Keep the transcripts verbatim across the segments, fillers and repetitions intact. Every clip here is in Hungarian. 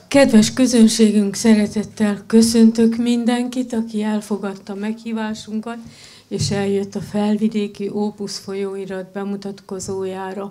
Kedves közönségünk, szeretettel köszöntök mindenkit, aki elfogadta meghívásunkat, és eljött a Felvidéki Ópusz folyóirat bemutatkozójára.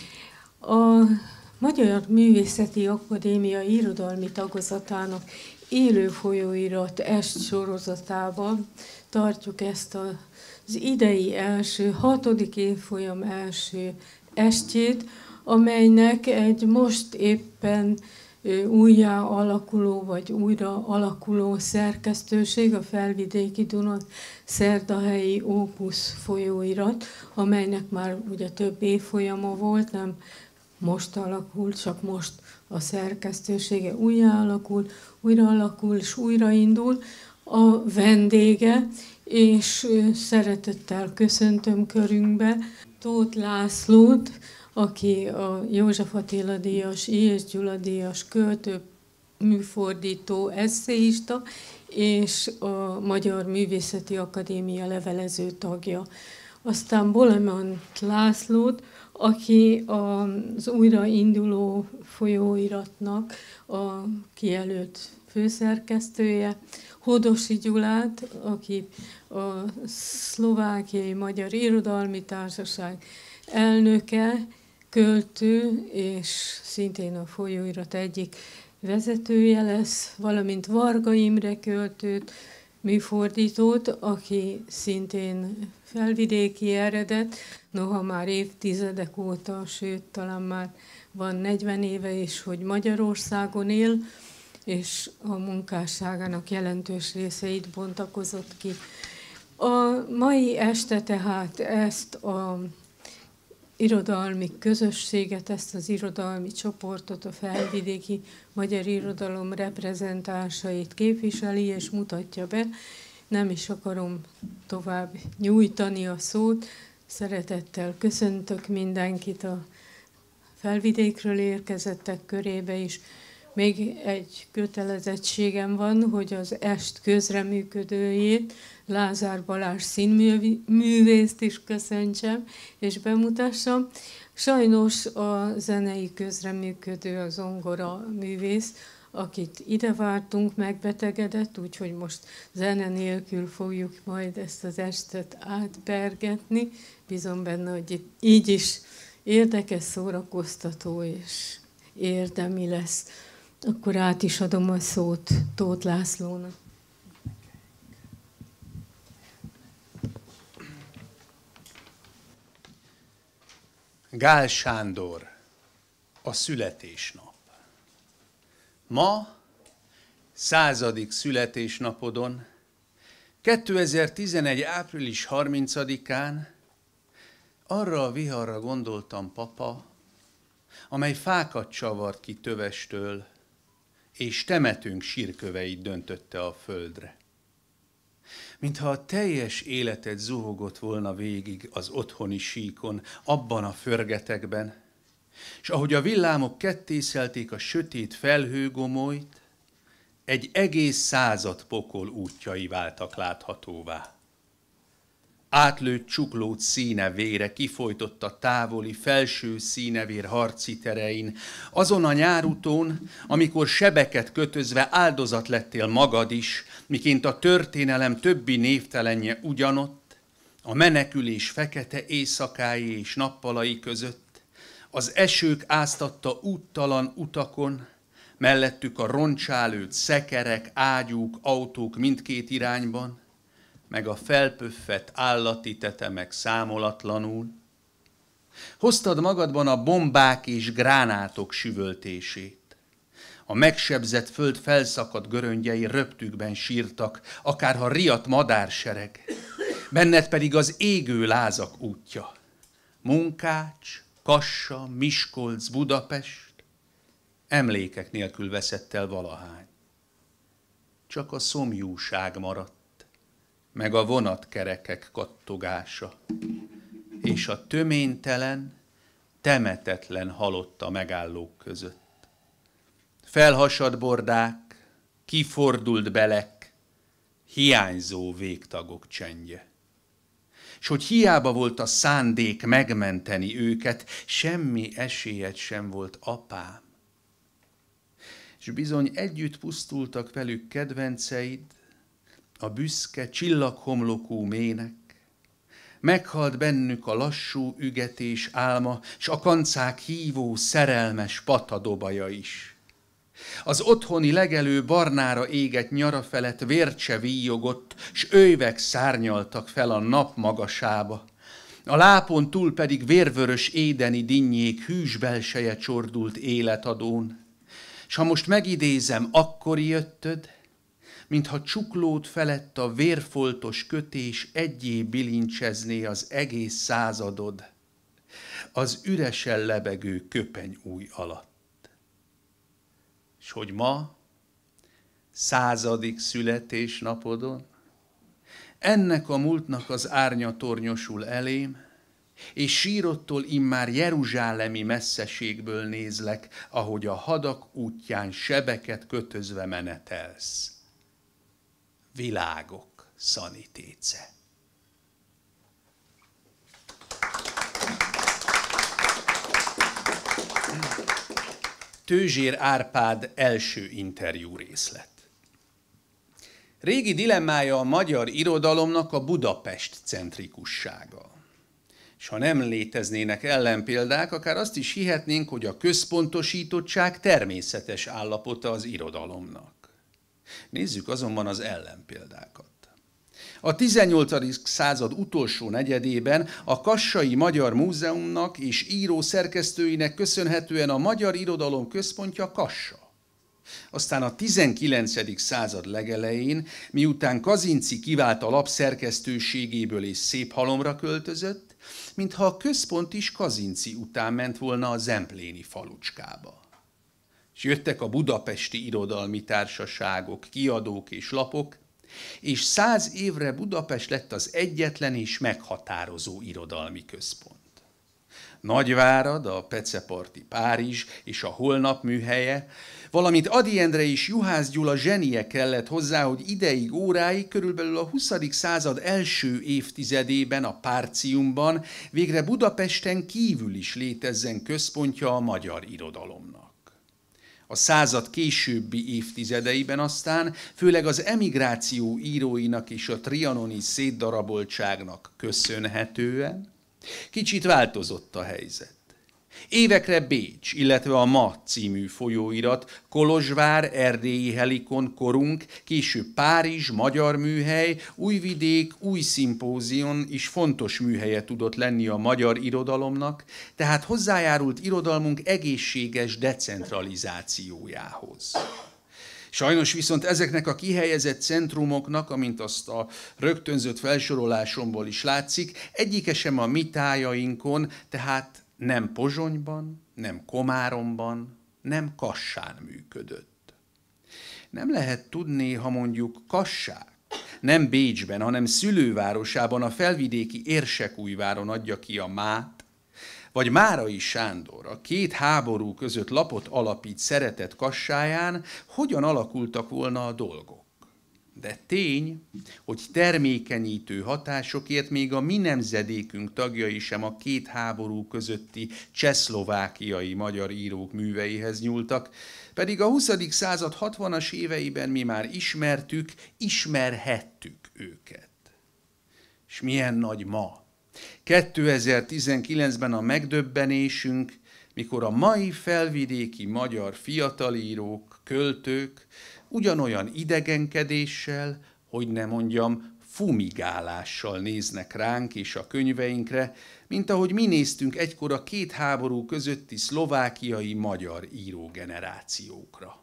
A Magyar Művészeti Akadémia irodalmi tagozatának élő folyóirat est sorozatában tartjuk ezt az idei első, hatodik évfolyam első estjét, amelynek egy most éppen újjá alakuló vagy újra alakuló szerkesztőség, a Felvidéki Dunaszerdahelyi Ópusz folyóirat, amelynek már ugye több évfolyama volt, nem most alakult, csak most a szerkesztősége újjá alakul, újra alakul és újraindul. A vendége, és szeretettel köszöntöm körünkbe Tóth Lászlót, aki a József Attila díjas, Illyés Gyula díjas költő, műfordító, esszéista, és a Magyar Művészeti Akadémia levelező tagja. Aztán Bolemont Lászlót, aki az újrainduló folyóiratnak a kijelölt főszerkesztője, Hodosi Gyulát, aki a Szlovákiai Magyar Irodalmi Társaság elnöke, költő, és szintén a folyóirat egyik vezetője lesz, valamint Varga Imre költőt, műfordítót, aki szintén felvidéki eredet, noha már évtizedek óta, sőt, talán már van negyven éve is, hogy Magyarországon él, és a munkásságának jelentős része itt bontakozott ki. A mai este tehát ezt a irodalmi közösséget, ezt az irodalmi csoportot, a felvidéki magyar irodalom reprezentánsait képviseli és mutatja be. Nem is akarom tovább nyújtani a szót. Szeretettel köszöntök mindenkit a felvidékről érkezettek körébe is. Még egy kötelezettségem van, hogy az est közreműködőjét, Lázár Balázs színművészt is köszöntsem és bemutassam. Sajnos a zenei közreműködő, a zongora művész, akit ide vártunk, megbetegedett, úgyhogy most zene nélkül fogjuk majd ezt az estet átpergetni. Bízom benne, hogy itt így is érdekes, szórakoztató és érdemi lesz. Akkor át is adom a szót Tóth Lászlónak. Gál Sándor, a születésnap. Ma, századik születésnapodon, kétezer-tizenegy. április harmincadikán arra a viharra gondoltam, papa, amely fákat csavart ki tövestől, és temetőnk sírköveit döntötte a földre. Mintha a teljes életed zuhogott volna végig az otthoni síkon, abban a förgetekben, és ahogy a villámok kettészelték a sötét felhőgomolyt, egy egész század pokol útjai váltak láthatóvá. Átlőtt csuklót színe vére kifolytott a távoli felső színevér harci terein, azon a nyárúton, amikor sebeket kötözve áldozat lettél magad is, miként a történelem többi névtelenje ugyanott, a menekülés fekete éjszakái és nappalai között, az esők áztatta úttalan utakon, mellettük a roncsálőtt szekerek, ágyúk, autók mindkét irányban, meg a felpöffett állati tetemek számolatlanul. Hoztad magadban a bombák és gránátok süvöltését. A megsebzett föld felszakadt göröngyei röptükben sírtak, akárha riadt madársereg. Benned pedig az égő lázak útja. Munkács, Kassa, Miskolc, Budapest, emlékek nélkül veszett el valahány. Csak a szomjúság maradt, meg a vonatkerekek kattogása, és a töménytelen, temetetlen halott a megállók között. Felhasadt bordák, kifordult belek, hiányzó végtagok csendje. És hogy hiába volt a szándék megmenteni őket, semmi esélyed sem volt, apám. és bizony együtt pusztultak velük kedvenceid, a büszke, csillaghomlokú mének. Meghalt bennük a lassú ügetés álma, s a kancák hívó, szerelmes patadobaja is. Az otthoni legelő barnára égett nyara felett vércse víjogott, s ővek szárnyaltak fel a nap magasába. A lápon túl pedig vérvörös édeni dinnyék hűs belseje csordult életadón. S ha most megidézem, akkor jöttöd, mintha csuklód felett a vérfoltos kötés egyé bilincsezné az egész századod, az üresen lebegő köpenyúj alatt. S hogy ma, századik születésnapodon, ennek a múltnak az árnya tornyosul elém, és sírodtól immár jeruzsálemi messzeségből nézlek, ahogy a hadak útján sebeket kötözve menetelsz. Világok szanitéce. Tőzsér Árpád első interjú részlet. Régi dilemmája a magyar irodalomnak a Budapest centrikussága. És ha nem léteznének ellenpéldák, akár azt is hihetnénk, hogy a központosítottság természetes állapota az irodalomnak. Nézzük azonban az ellenpéldákat. A tizennyolcadik század utolsó negyedében a Kassai Magyar Múzeumnak és író szerkesztőinek köszönhetően a magyar irodalom központja Kassa. Aztán a tizenkilencedik század legelején, miután Kazinczy kivált a lap szerkesztőségéből és Széphalomra költözött, mintha a központ is Kazinczy után ment volna a zempléni falucskába. És jöttek a budapesti irodalmi társaságok, kiadók és lapok, és száz évre Budapest lett az egyetlen és meghatározó irodalmi központ. Nagyvárad, a Peceparti Párizs és a Holnap műhelye, valamint Ady Endre és Juhász Gyula zsenie kellett hozzá, hogy ideig, óráig, körülbelül a huszadik század első évtizedében a Párciumban végre Budapesten kívül is létezzen központja a magyar irodalomnak. A század későbbi évtizedeiben aztán, főleg az emigráció íróinak és a trianoni szétdaraboltságnak köszönhetően, kicsit változott a helyzet. Évekre Bécs, illetve a Ma című folyóirat, Kolozsvár, Erdélyi Helikon, Korunk, később Párizs, Magyar Műhely, Újvidék, Új Szimpózion is fontos műhelye tudott lenni a magyar irodalomnak, tehát hozzájárult irodalmunk egészséges decentralizációjához. Sajnos viszont ezeknek a kihelyezett centrumoknak, amint azt a rögtönzött felsorolásomból is látszik, egyike sem a mi tájainkon, tehát nem Pozsonyban, nem Komáromban, nem Kassán működött. Nem lehet tudni, ha mondjuk Kassák nem Bécsben, hanem szülővárosában, a felvidéki Érsekújváron adja ki a Mát, vagy Márai Sándor a két háború között lapot alapít szeretett Kassáján, hogyan alakultak volna a dolgok. De tény, hogy termékenyítő hatásokért még a mi nemzedékünk tagjai sem a két háború közötti csehszlovákiai magyar írók műveihez nyúltak, pedig a huszadik század hatvanas éveiben mi már ismertük, ismerhettük őket. És milyen nagy ma, kétezer-tizenkilencben a megdöbbenésünk, mikor a mai felvidéki magyar fiatalírók, költők ugyanolyan idegenkedéssel, hogy ne mondjam, fumigálással néznek ránk és a könyveinkre, mint ahogy mi néztünk egykor a két háború közötti szlovákiai magyar írógenerációkra.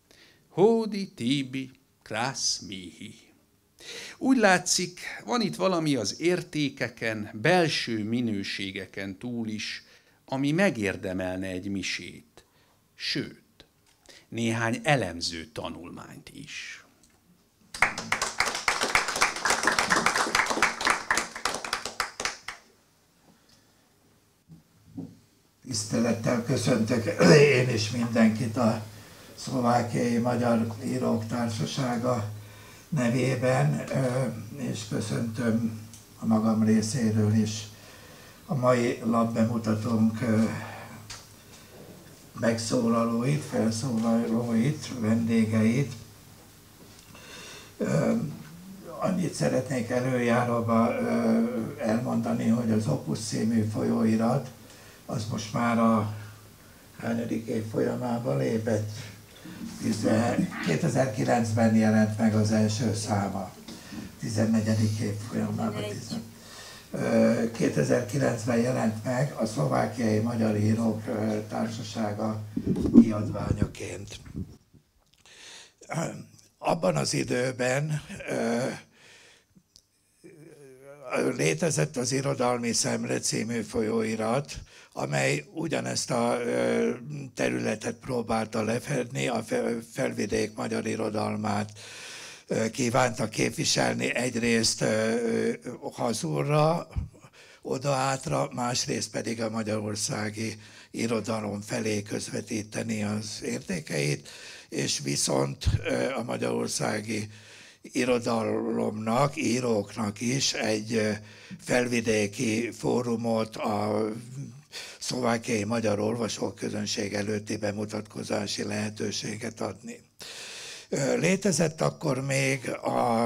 Hódi, Tíbi, Krász, Mihi. Úgy látszik, van itt valami az értékeken, belső minőségeken túl is, ami megérdemelne egy misét, sőt, néhány elemző tanulmányt is. Tisztelettel köszöntök én is mindenkit a Szlovákiai Magyar Írók Társasága nevében, és köszöntöm a magam részéről is a mai lapbemutatónk megszólalóit, felszólalóit, vendégeit. Annyit szeretnék előjáróba elmondani, hogy az Opus című folyóirat, az most már a hányadik év folyamában lépett. kétezer-kilencben jelent meg az első száma. tizennegyedik év folyamában. kétezer-kilencben jelent meg a Szlovákiai Magyar Írók Társasága kiadványaként. Abban az időben létezett az Irodalmi Szemre című folyóirat, amely ugyanezt a területet próbálta lefedni, a felvidék magyar irodalmát kívánta képviselni, egyrészt hazúrra, oda-átra, másrészt pedig a magyarországi irodalom felé közvetíteni az értékeit, és viszont a magyarországi irodalomnak, íróknak is egy felvidéki fórumot, a szlovákiai magyar olvasóközönség előtti bemutatkozási lehetőséget adni. Létezett akkor még a,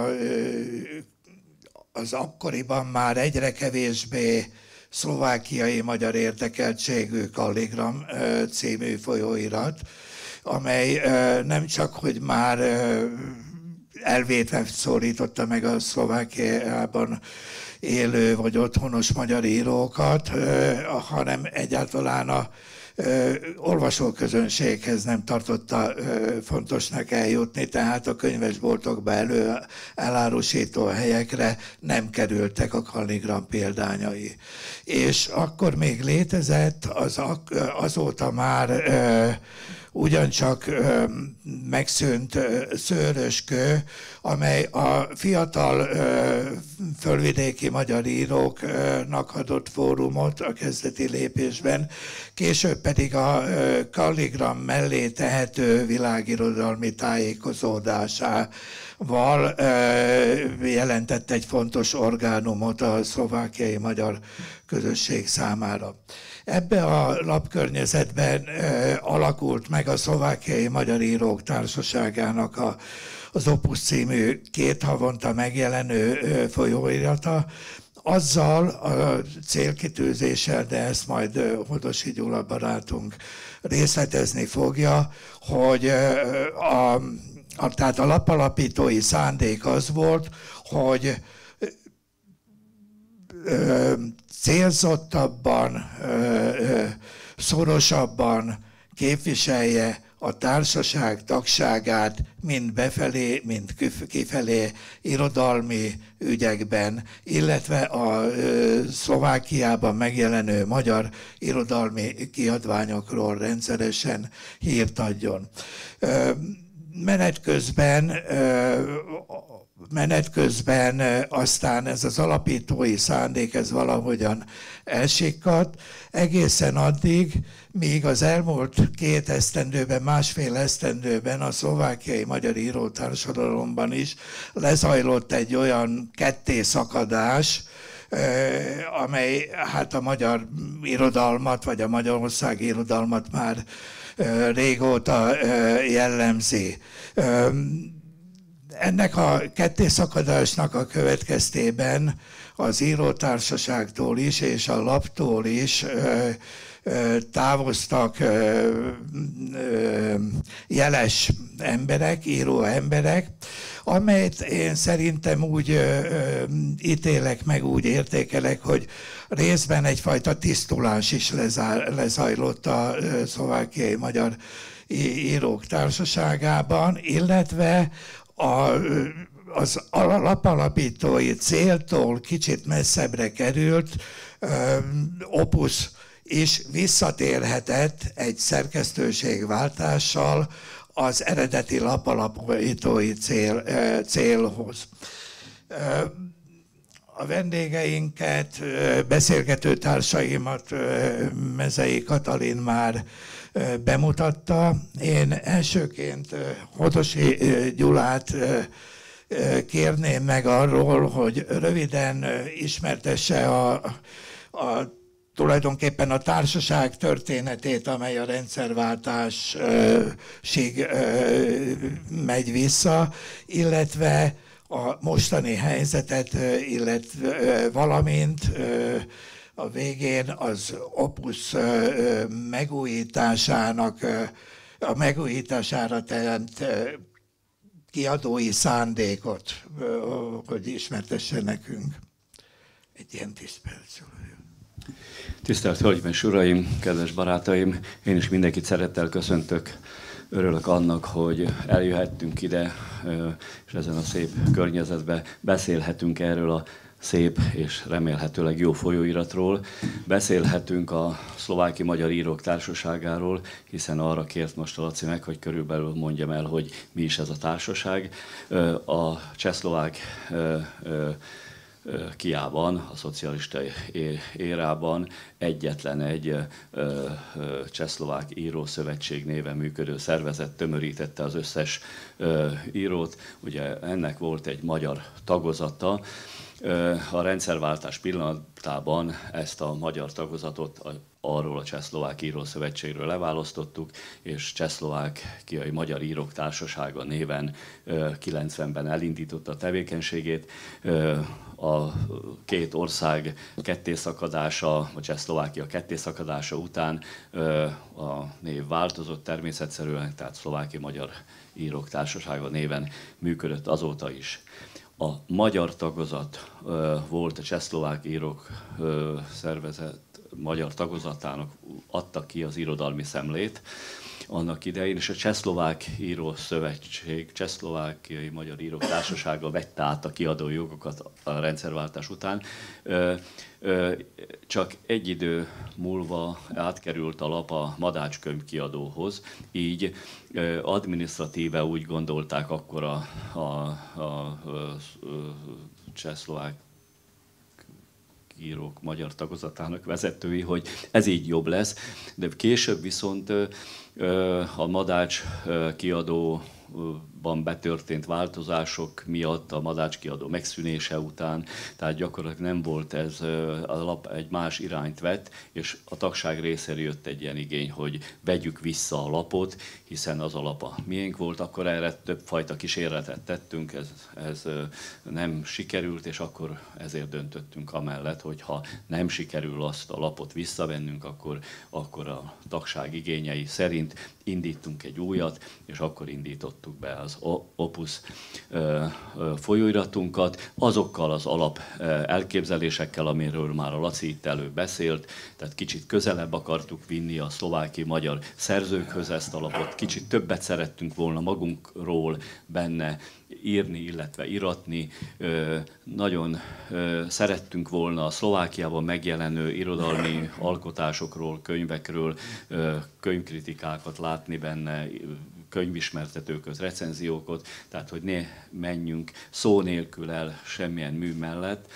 az akkoriban már egyre kevésbé szlovákiai magyar érdekeltségű Kalligram című folyóirat, amely nem csak, hogy már elvétve szólította meg a Szlovákiában élő vagy otthonos magyar írókat, hanem egyáltalán a olvasóközönséghez nem tartotta fontosnak eljutni, tehát a könyvesboltokba elő elárusító helyekre nem kerültek a Kalligram példányai. És akkor még létezett, az, azóta már ugyancsak ö, megszűnt ö, Szőröskő, amely a fiatal ö, fölvidéki magyar íróknak adott fórumot a kezdeti lépésben, később pedig a ö, Kalligram mellé tehető világirodalmi tájékozódásával ö, jelentett egy fontos orgánumot a szlovákiai magyar közösség számára. Ebbe a lapkörnyezetben ö, alakult meg a Szlovákiai Magyar Írók Társaságának a, az Opus című két havonta megjelenő ö, folyóirata, azzal a célkitűzéssel, de ezt majd ö, Hodosi Gyula barátunk részletezni fogja, hogy ö, a, a, tehát a lapalapítói szándék az volt, hogy ö, célzottabban, szorosabban képviselje a társaság tagságát mind befelé, mind kifelé irodalmi ügyekben, illetve a Szlovákiában megjelenő magyar irodalmi kiadványokról rendszeresen hírt adjon. Menet közben Menet közben aztán ez az alapítói szándék, ez valahogyan elsikkadt, egészen addig, míg az elmúlt két esztendőben, másfél esztendőben a szlovákiai magyar írótársadalomban is lezajlott egy olyan kettészakadás, amely hát a magyar irodalmat, vagy a magyarországi irodalmat már régóta jellemzi. Ennek a kettészakadásnak a következtében az írótársaságtól is és a laptól is ö, ö, távoztak ö, ö, jeles emberek, író emberek, amelyet én szerintem úgy ö, ö, ítélek meg, úgy értékelek, hogy részben egyfajta tisztulás is lezajlott a ö, szlovákiai magyar írók társaságában, illetve A, az lapalapítói céltól kicsit messzebbre került ö, Opus is visszatérhetett egy szerkesztőségváltással az eredeti lapalapítói cél, ö, célhoz. Ö, a vendégeinket, beszélgető társaimat Mezei Katalin már bemutatta. Én elsőként Hodosi Gyulát kérném meg arról, hogy röviden ismertesse a, a tulajdonképpen a társaság történetét, amely a rendszerváltásig megy vissza, illetve a mostani helyzetet, illetve valamint a végén az Opus megújításának, a megújítására teremt kiadói szándékot, hogy ismertesse nekünk. Egy ilyen tíz perc. Tisztelt Hölgyeim és Uraim, kedves barátaim! Én is mindenkit szeretettel köszöntök. Örülök annak, hogy eljöhettünk ide, és ezen a szép környezetben beszélhetünk erről a szép és remélhetőleg jó folyóiratról. Beszélhetünk a Szlovákiai Magyar Írók Társaságáról, hiszen arra kért most a Laci meg, hogy körülbelül mondjam el, hogy mi is ez a társaság. A csehszlovák Kiában, a szocialista érában egyetlen egy csehszlovák írószövetség néven működő szervezet tömörítette az összes írót. Ugye ennek volt egy magyar tagozata. A rendszerváltás pillanatában ezt a magyar tagozatot arról a Csehszlovák Írószövetségről leválasztottuk, és Csehszlovákiai Magyar Írók Társasága néven kilencvenben elindította a tevékenységét. A két ország kettészakadása, a Csehszlovákia kettészakadása után a név változott természetszerűen, tehát Szlovákiai Magyar Írók Társasága néven működött azóta is. A magyar tagozat volt a Csehszlovák Írók Szervezet magyar tagozatának, adta ki az irodalmi szemlét annak idején, és a Csehszlovák Író Szövetség, Csehszlovákiai Magyar Írók Társasága vette át a kiadói jogokat a rendszerváltás után. Csak egy idő múlva átkerült a lap a Madács könyvkiadóhoz, így adminisztratíve úgy gondolták akkor a, a, a, a csehszlovák írók magyar tagozatának vezetői, hogy ez így jobb lesz, de később viszont a Madács kiadóban betörtént változások miatt, a Madács kiadó megszűnése után, tehát gyakorlatilag nem volt ez, a lap egy más irányt vett, és a tagság részéről jött egy ilyen igény, hogy vegyük vissza a lapot, hiszen az a lap a miénk volt, akkor erre többfajta kísérletet tettünk, ez, ez nem sikerült, és akkor ezért döntöttünk amellett, hogy ha nem sikerül azt a lapot visszavennünk, akkor, akkor a tagság igényei szerint indítunk egy újat, és akkor indítottuk be az Opus folyóiratunkat, azokkal az alap elképzelésekkel, amiről már a Laci itt előbb beszélt, tehát kicsit közelebb akartuk vinni a szlovákiai magyar szerzőkhöz ezt a lapot, kicsit többet szerettünk volna magunkról benne írni, illetve iratni. Nagyon szerettünk volna a Szlovákiában megjelenő irodalmi alkotásokról, könyvekről könyvkritikákat látni benne, könyvismertetőköt, recenziókat, tehát hogy ne menjünk szó nélkül el semmilyen mű mellett.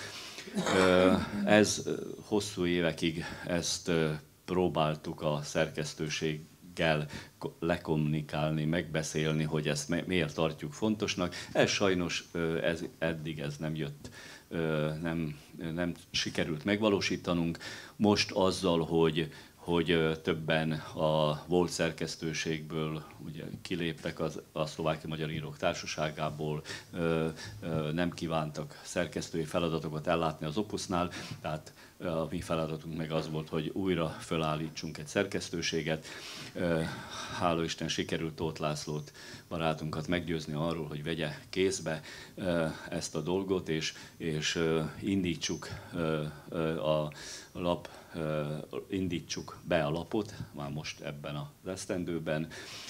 Ez hosszú évekig ezt próbáltuk a szerkesztőséggel lekommunikálni, megbeszélni, hogy ezt miért tartjuk fontosnak. Ez sajnos ez, eddig ez nem jött, nem, nem sikerült megvalósítanunk. Most azzal, hogy hogy többen a volt szerkesztőségből ugye kiléptek az, a Szlovákiai Magyar Írók Társaságából, ö, ö, nem kívántak szerkesztői feladatokat ellátni az Opusnál, tehát a mi feladatunk meg az volt, hogy újra fölállítsunk egy szerkesztőséget. Hála Isten sikerült Tóth Lászlót, barátunkat meggyőzni arról, hogy vegye kézbe ezt a dolgot, és, és indítsuk a lap, indítsuk be a lapot, már most ebben az esztendőben.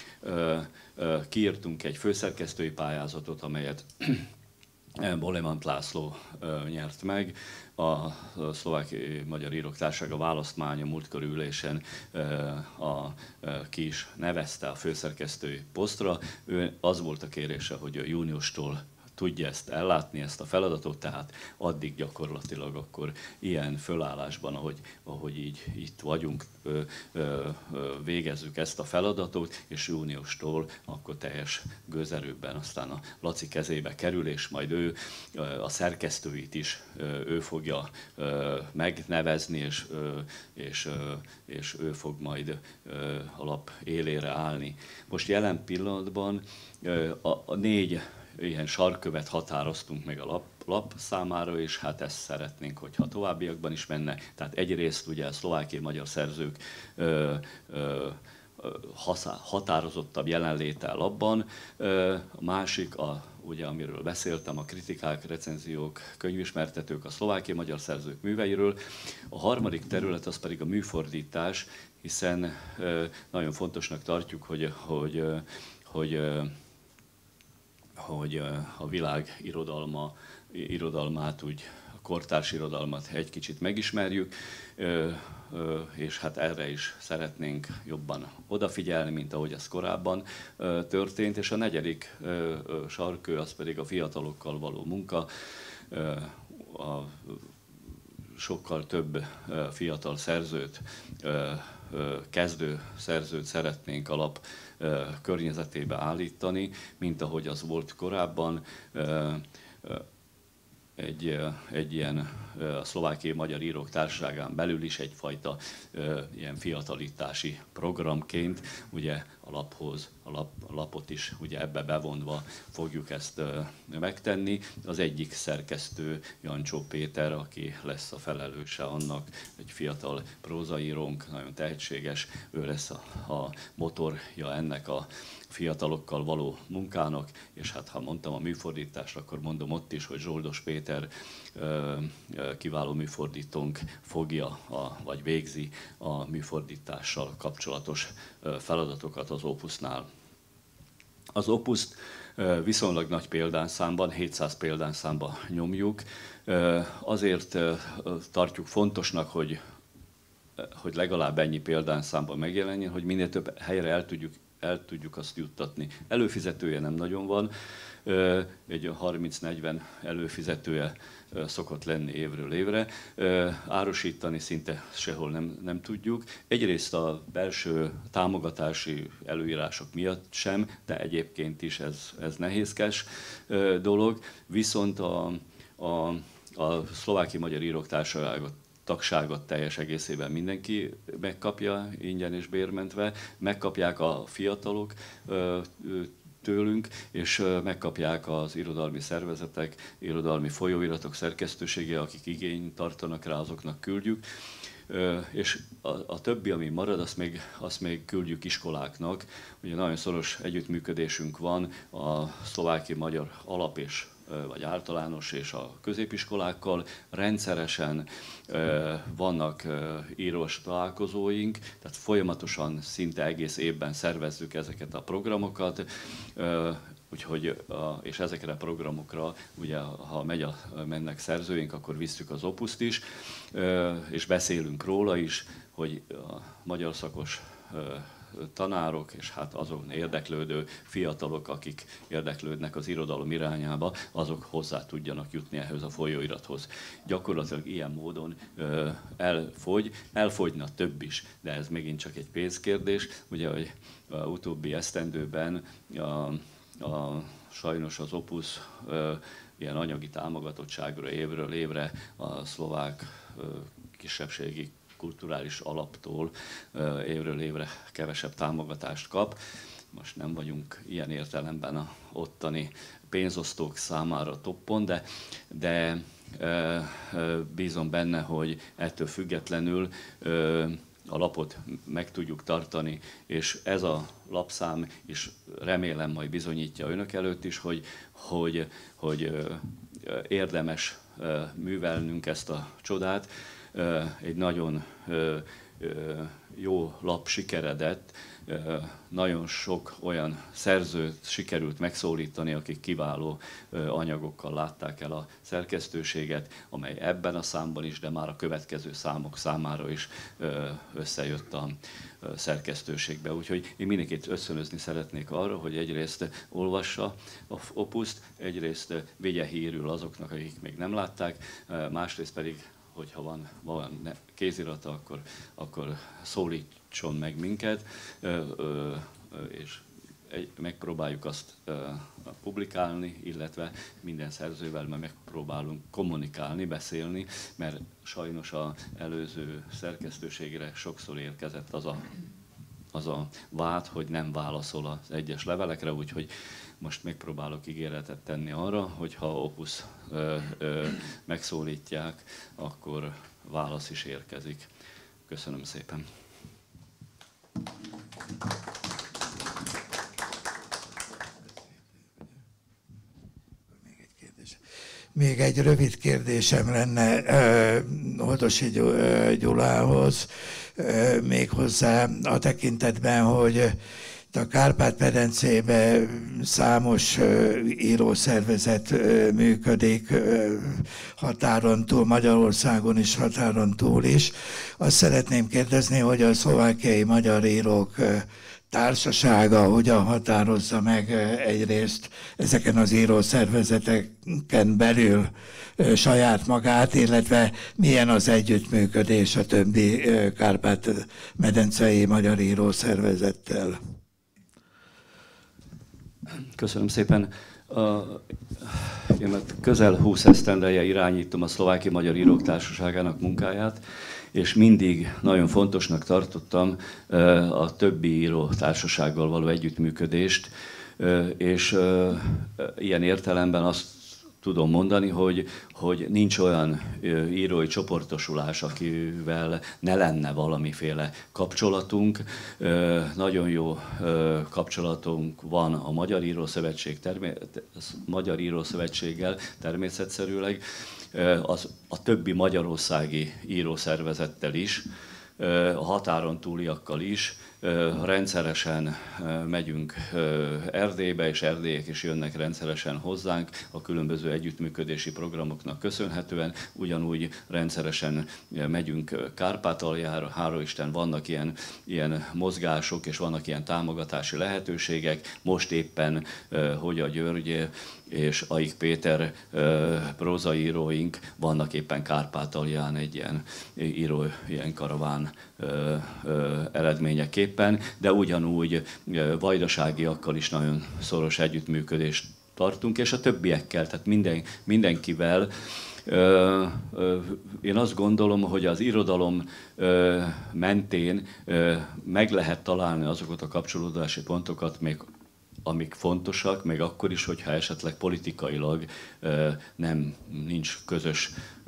Kiírtunk egy főszerkesztői pályázatot, amelyet Bolemant László nyert meg. A Szlovákiai Magyar Írók Társasága választmánya múltkori ülésen a, ki is nevezte a főszerkesztői posztra. Ő az volt a kérése, hogy a júniustól tudja ezt ellátni, ezt a feladatot, tehát addig gyakorlatilag akkor ilyen fölállásban, ahogy, ahogy így itt vagyunk, ö, ö, végezzük ezt a feladatot, és júniustól akkor teljes gőzerőben aztán a Laci kezébe kerül, és majd ő a szerkesztőit is ő fogja megnevezni, és, és, és ő fog majd a lap élére állni. Most jelen pillanatban a, a négy ilyen sarkövet határoztunk meg a lap, lap számára, és hát ezt szeretnénk, hogyha továbbiakban is menne. Tehát egyrészt ugye a szlovákiai magyar szerzők ö, ö, határozottabb jelenléte labban, a másik, a, ugye, amiről beszéltem, a kritikák, recenziók, könyvismertetők, a szlovákiai magyar szerzők műveiről. A harmadik terület az pedig a műfordítás, hiszen nagyon fontosnak tartjuk, hogy, hogy, hogy, hogy a világ irodalma, irodalmát, úgy a kortárs irodalmat egy kicsit megismerjük, és hát erre is szeretnénk jobban odafigyelni, mint ahogy ez korábban történt. És a negyedik sarkő az pedig a fiatalokkal való munka. A sokkal több fiatal szerzőt, kezdő szerzőt szeretnénk a lap környezetébe állítani, mint ahogy az volt korábban. Egy, egy ilyen a Szlovákiai Magyar Írók Társaságán belül is egyfajta ilyen fiatalítási programként, ugye a laphoz, a, lap, a lapot is ugye ebbe bevonva fogjuk ezt megtenni. Az egyik szerkesztő Jancsó Péter, aki lesz a felelőse annak, egy fiatal prózaírónk, nagyon tehetséges, ő lesz a, a motorja ennek a fiatalokkal való munkának, és hát ha mondtam a műfordítást, akkor mondom ott is, hogy Zsoldos Péter kiváló műfordítónk fogja, a, vagy végzi a műfordítással kapcsolatos feladatokat az Opusnál. Az Opuszt viszonylag nagy példányszámban, hétszáz példányszámban nyomjuk. Azért tartjuk fontosnak, hogy, hogy legalább ennyi példányszámban megjelenjen, hogy minél több helyre el tudjuk el tudjuk azt juttatni. Előfizetője nem nagyon van, egy harminc-negyven előfizetője szokott lenni évről évre. Árusítani szinte sehol nem, nem tudjuk. Egyrészt a belső támogatási előírások miatt sem, de egyébként is ez, ez nehézkes dolog. Viszont a, a, a Szlovákiai Magyar Írók Társaságot tagságot teljes egészében mindenki megkapja, ingyen és bérmentve, megkapják a fiatalok tőlünk, és megkapják az irodalmi szervezetek, irodalmi folyóiratok szerkesztősége, akik igényt tartanak rá, azoknak küldjük. És a, a többi, ami marad, azt még, azt még küldjük iskoláknak. Ugye nagyon szoros együttműködésünk van a Szlovákiai Magyar Alap és vagy általános és a középiskolákkal. Rendszeresen vannak írós találkozóink, tehát folyamatosan szinte egész évben szervezzük ezeket a programokat, úgyhogy, és ezekre a programokra, ugye, ha megy a, mennek szerzőink, akkor visszük az Opuszt is, és beszélünk róla is, hogy a magyar szakos tanárok, és hát azon érdeklődő fiatalok, akik érdeklődnek az irodalom irányába, azok hozzá tudjanak jutni ehhez a folyóirathoz. Gyakorlatilag ilyen módon ö, elfogy, elfogyna több is, de ez megint csak egy pénzkérdés. Ugye, hogy a utóbbi esztendőben a, a, sajnos az Opus ö, ilyen anyagi támogatottságra évről évre a szlovák ö, kisebbségi kulturális alaptól évről évre kevesebb támogatást kap. Most nem vagyunk ilyen értelemben a ottani pénzosztók számára toppon, de, de bízom benne, hogy ettől függetlenül a lapot meg tudjuk tartani, és ez a lapszám is remélem majd bizonyítja önök előtt is, hogy, hogy, hogy érdemes művelnünk ezt a csodát. Egy nagyon jó lap sikeredett, nagyon sok olyan szerzőt sikerült megszólítani, akik kiváló anyagokkal látták el a szerkesztőséget, amely ebben a számban is, de már a következő számok számára is összejött a szerkesztőségbe. Úgyhogy én mindenkit ösztönözni szeretnék arra, hogy egyrészt olvassa a opuszt, egyrészt vigye hírül azoknak, akik még nem látták, másrészt pedig, hogyha van, van kézirata, akkor, akkor szólítson meg minket, és megpróbáljuk azt publikálni, illetve minden szerzővel megpróbálunk kommunikálni, beszélni, mert sajnos az előző szerkesztőségre sokszor érkezett az a, az a vád, hogy nem válaszol az egyes levelekre, úgyhogy most megpróbálok ígéretet tenni arra, hogy ha Opus ö, ö, megszólítják, akkor válasz is érkezik. Köszönöm szépen. Még egy rövid kérdésem lenne uh, Holdosi Gyulához, uh, méghozzá a tekintetben, hogy a Kárpát-medencében számos uh, írószervezet uh, működik, uh, határon túl, Magyarországon is, határon túl is. Azt szeretném kérdezni, hogy a szlovákiai magyar írók uh, társasága hogyan határozza meg egyrészt ezeken az írószervezeteken belül saját magát, illetve milyen az együttműködés a többi kárpát-medencei magyar írószervezettel. Köszönöm szépen. Én közel húsz esztendeje irányítom a Szlovákiai Magyar Írók Társaságának munkáját, és mindig nagyon fontosnak tartottam a többi írótársasággal való együttműködést, és ilyen értelemben azt tudom mondani, hogy, hogy nincs olyan írói csoportosulás, akivel ne lenne valamiféle kapcsolatunk. Nagyon jó kapcsolatunk van a Magyar Írószövetség, termé- Magyar Írószövetséggel természetszerűleg, az, a többi magyarországi írószervezettel is, a határon túliakkal is. Rendszeresen megyünk Erdélybe, és erdélyek is jönnek rendszeresen hozzánk a különböző együttműködési programoknak köszönhetően. Ugyanúgy rendszeresen megyünk Kárpátaljára, hála Isten vannak ilyen, ilyen mozgások, és vannak ilyen támogatási lehetőségek. Most éppen Hogya György és Aik Péter prózaíróink vannak éppen Kárpátalján egy ilyen író, ilyen karaván eredményeképpen, de ugyanúgy vajdaságiakkal is nagyon szoros együttműködést tartunk, és a többiekkel, tehát minden, mindenkivel. Én azt gondolom, hogy az irodalom mentén meg lehet találni azokat a kapcsolódási pontokat, még amik fontosak, még akkor is, hogyha esetleg politikailag nem nincs közös,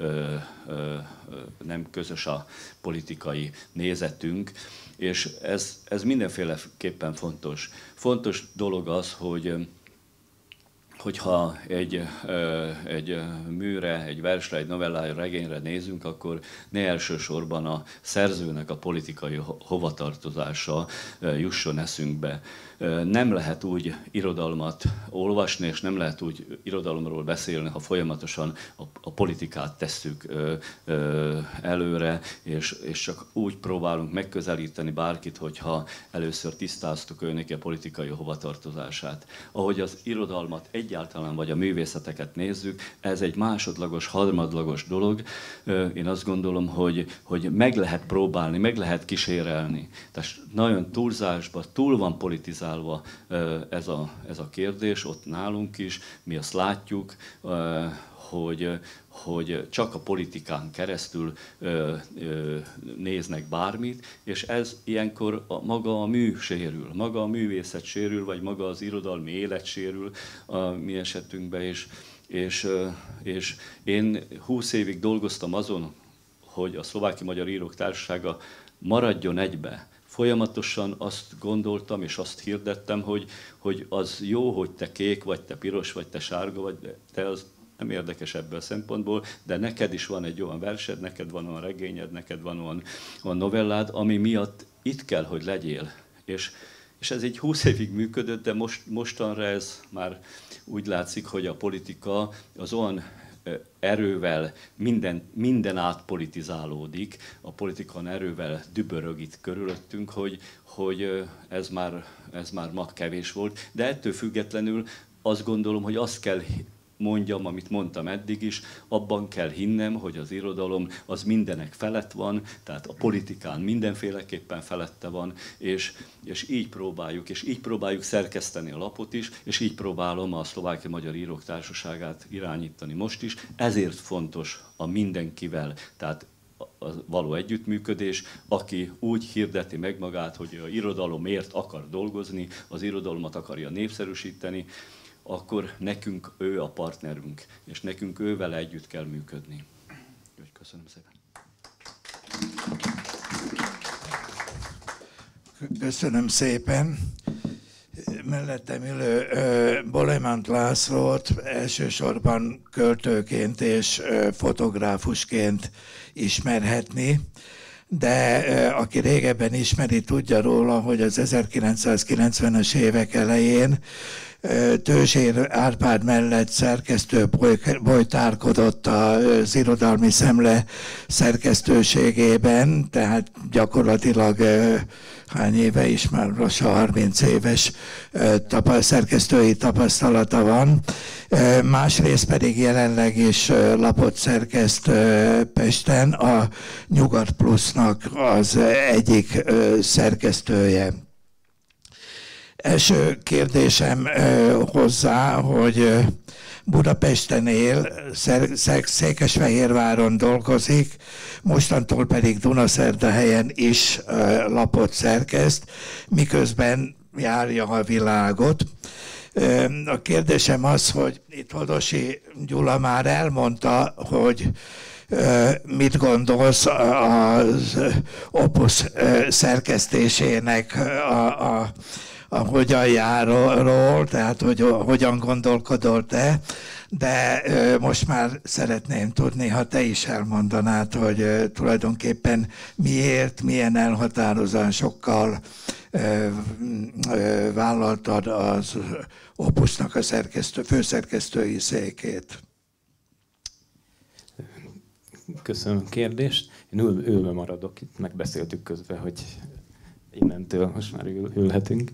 nem közös a politikai nézetünk, és ez, ez mindenféleképpen fontos. Fontos dolog az, hogy hogyha egy, egy műre, egy versre, egy novellára, regényre nézünk, akkor ne elsősorban a szerzőnek a politikai hovatartozása jusson eszünkbe. Nem lehet úgy irodalmat olvasni, és nem lehet úgy irodalomról beszélni, ha folyamatosan a, a politikát tesszük előre, és, és csak úgy próbálunk megközelíteni bárkit, hogyha először tisztáztuk őnek a politikai hovatartozását. Ahogy az irodalmat egyáltalán, vagy a művészeteket nézzük, ez egy másodlagos, harmadlagos dolog. Én azt gondolom, hogy, hogy meg lehet próbálni, meg lehet kísérelni. Tehát nagyon túlzásba, túl van politizálva ez a, ez a kérdés, ott nálunk is, mi azt látjuk, hogy, hogy csak a politikán keresztül néznek bármit, és ez ilyenkor a, maga a mű sérül, maga a művészet sérül, vagy maga az irodalmi élet sérül a mi esetünkben, és, és, és én húsz évig dolgoztam azon, hogy a Szlovákiai Magyar Írók Társasága maradjon egybe. Folyamatosan azt gondoltam, és azt hirdettem, hogy, hogy az jó, hogy te kék, vagy te piros, vagy te sárga, vagy te az nem érdekes ebből a szempontból, de neked is van egy olyan versed, neked van olyan regényed, neked van olyan, olyan novellád, ami miatt itt kell, hogy legyél. És, és ez egy húsz évig működött, de most, mostanra ez már úgy látszik, hogy a politika az olyan erővel minden, minden átpolitizálódik, a politika erővel dübörög itt körülöttünk, hogy, hogy ez, már, ez már ma kevés volt. De ettől függetlenül azt gondolom, hogy azt kell mondjam, amit mondtam eddig is, abban kell hinnem, hogy az irodalom az mindenek felett van, tehát a politikán mindenféleképpen felette van, és, és így próbáljuk, és így próbáljuk szerkeszteni a lapot is, és így próbálom a Szlovákiai Magyar Írók Társaságát irányítani most is. Ezért fontos a mindenkivel, tehát a való együttműködés, aki úgy hirdeti meg magát, hogy az irodalomért akar dolgozni, az irodalmat akarja népszerűsíteni, akkor nekünk ő a partnerünk, és nekünk ővel együtt kell működni. Köszönöm szépen. Köszönöm szépen. Mellettem ülő Bolémant Lászlót elsősorban költőként és fotográfusként ismerhetni, de aki régebben ismeri, tudja róla, hogy az ezerkilencszázkilencvenes évek elején Tőzsér Árpád mellett szerkesztő bojtárkodott az Irodalmi Szemle szerkesztőségében, tehát gyakorlatilag hány éve is, már lassan harminc éves szerkesztői tapasztalata van. Másrészt pedig jelenleg is lapot szerkeszt Pesten, a Nyugat Plusznak az egyik szerkesztője. Első kérdésem hozzá, hogy Budapesten él, Székesfehérváron dolgozik, mostantól pedig Dunaszerdahelyen is lapot szerkeszt, miközben járja a világot. A kérdésem az, hogy itt Hodosi Gyula már elmondta, hogy mit gondolsz az Opus szerkesztésének a, a a hogyan járról, tehát hogy hogyan gondolkodol te, de most már szeretném tudni, ha te is elmondanád, hogy tulajdonképpen miért, milyen elhatározásokkal vállaltad az Opusnak a szerkesztő, főszerkesztői székét. Köszönöm a kérdést. Én ül, ülve maradok, itt megbeszéltük közben, hogy innentől most már ül, ülhetünk.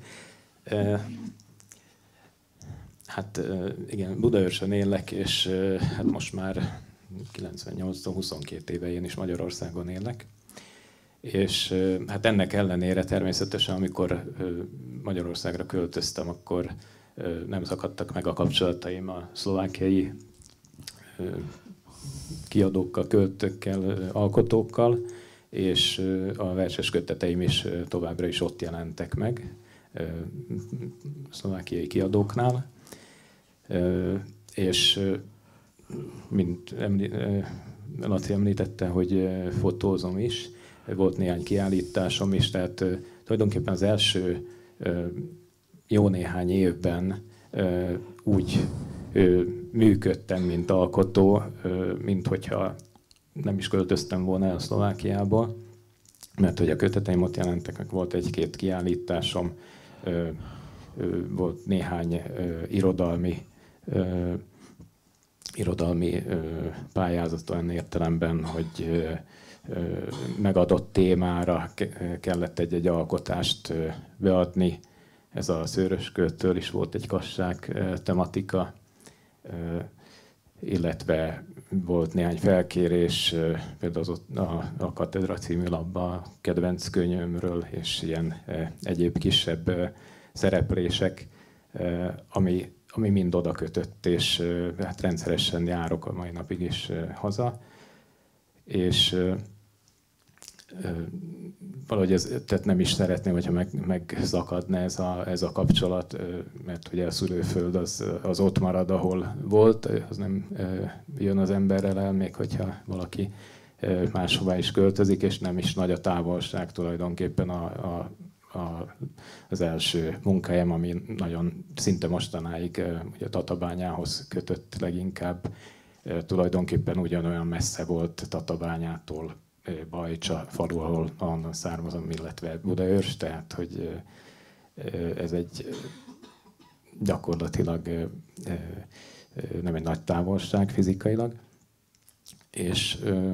Hát igen, Budaörsön élek, és hát most már kilencvennyolctól huszonkét éve én is Magyarországon élek. És hát ennek ellenére természetesen, amikor Magyarországra költöztem, akkor nem szakadtak meg a kapcsolataim a szlovákiai kiadókkal, költőkkel, alkotókkal, és a verses köteteim is továbbra is ott jelentek meg, szlovákiai kiadóknál. És mint Laci említette, hogy fotózom is, volt néhány kiállításom is, tehát tulajdonképpen az első jó néhány évben úgy működtem, mint alkotó, mint hogyha nem is költöztem volna el Szlovákiába, mert hogy a köteteim ott jelentek, meg volt egy-két kiállításom, volt néhány irodalmi, irodalmi pályázat olyan értelemben, hogy megadott témára kellett egy-egy alkotást beadni. Ez a Szőröskőtől is volt egy kasság tematika, illetve volt néhány felkérés, például az a, a Katedra című labba a kedvenc könyvömről, és ilyen egyéb kisebb szereplések, ami, ami mind oda kötött, és hát rendszeresen járok a mai napig is haza. És valahogy ez, tehát nem is szeretném, hogyha meg, megszakadna ez a, ez a kapcsolat, mert ugye a szülőföld az, az ott marad, ahol volt, az nem jön az emberrel el, még hogyha valaki máshová is költözik, és nem is nagy a távolság tulajdonképpen a, a, a az első munkájám, ami nagyon szinte mostanáig ugye Tatabányához kötött leginkább. Tulajdonképpen ugyanolyan messze volt Tatabányától Bajcsa falu, ahol onnan származom, illetve Budaörs, tehát hogy ez egy gyakorlatilag nem egy nagy távolság fizikailag, és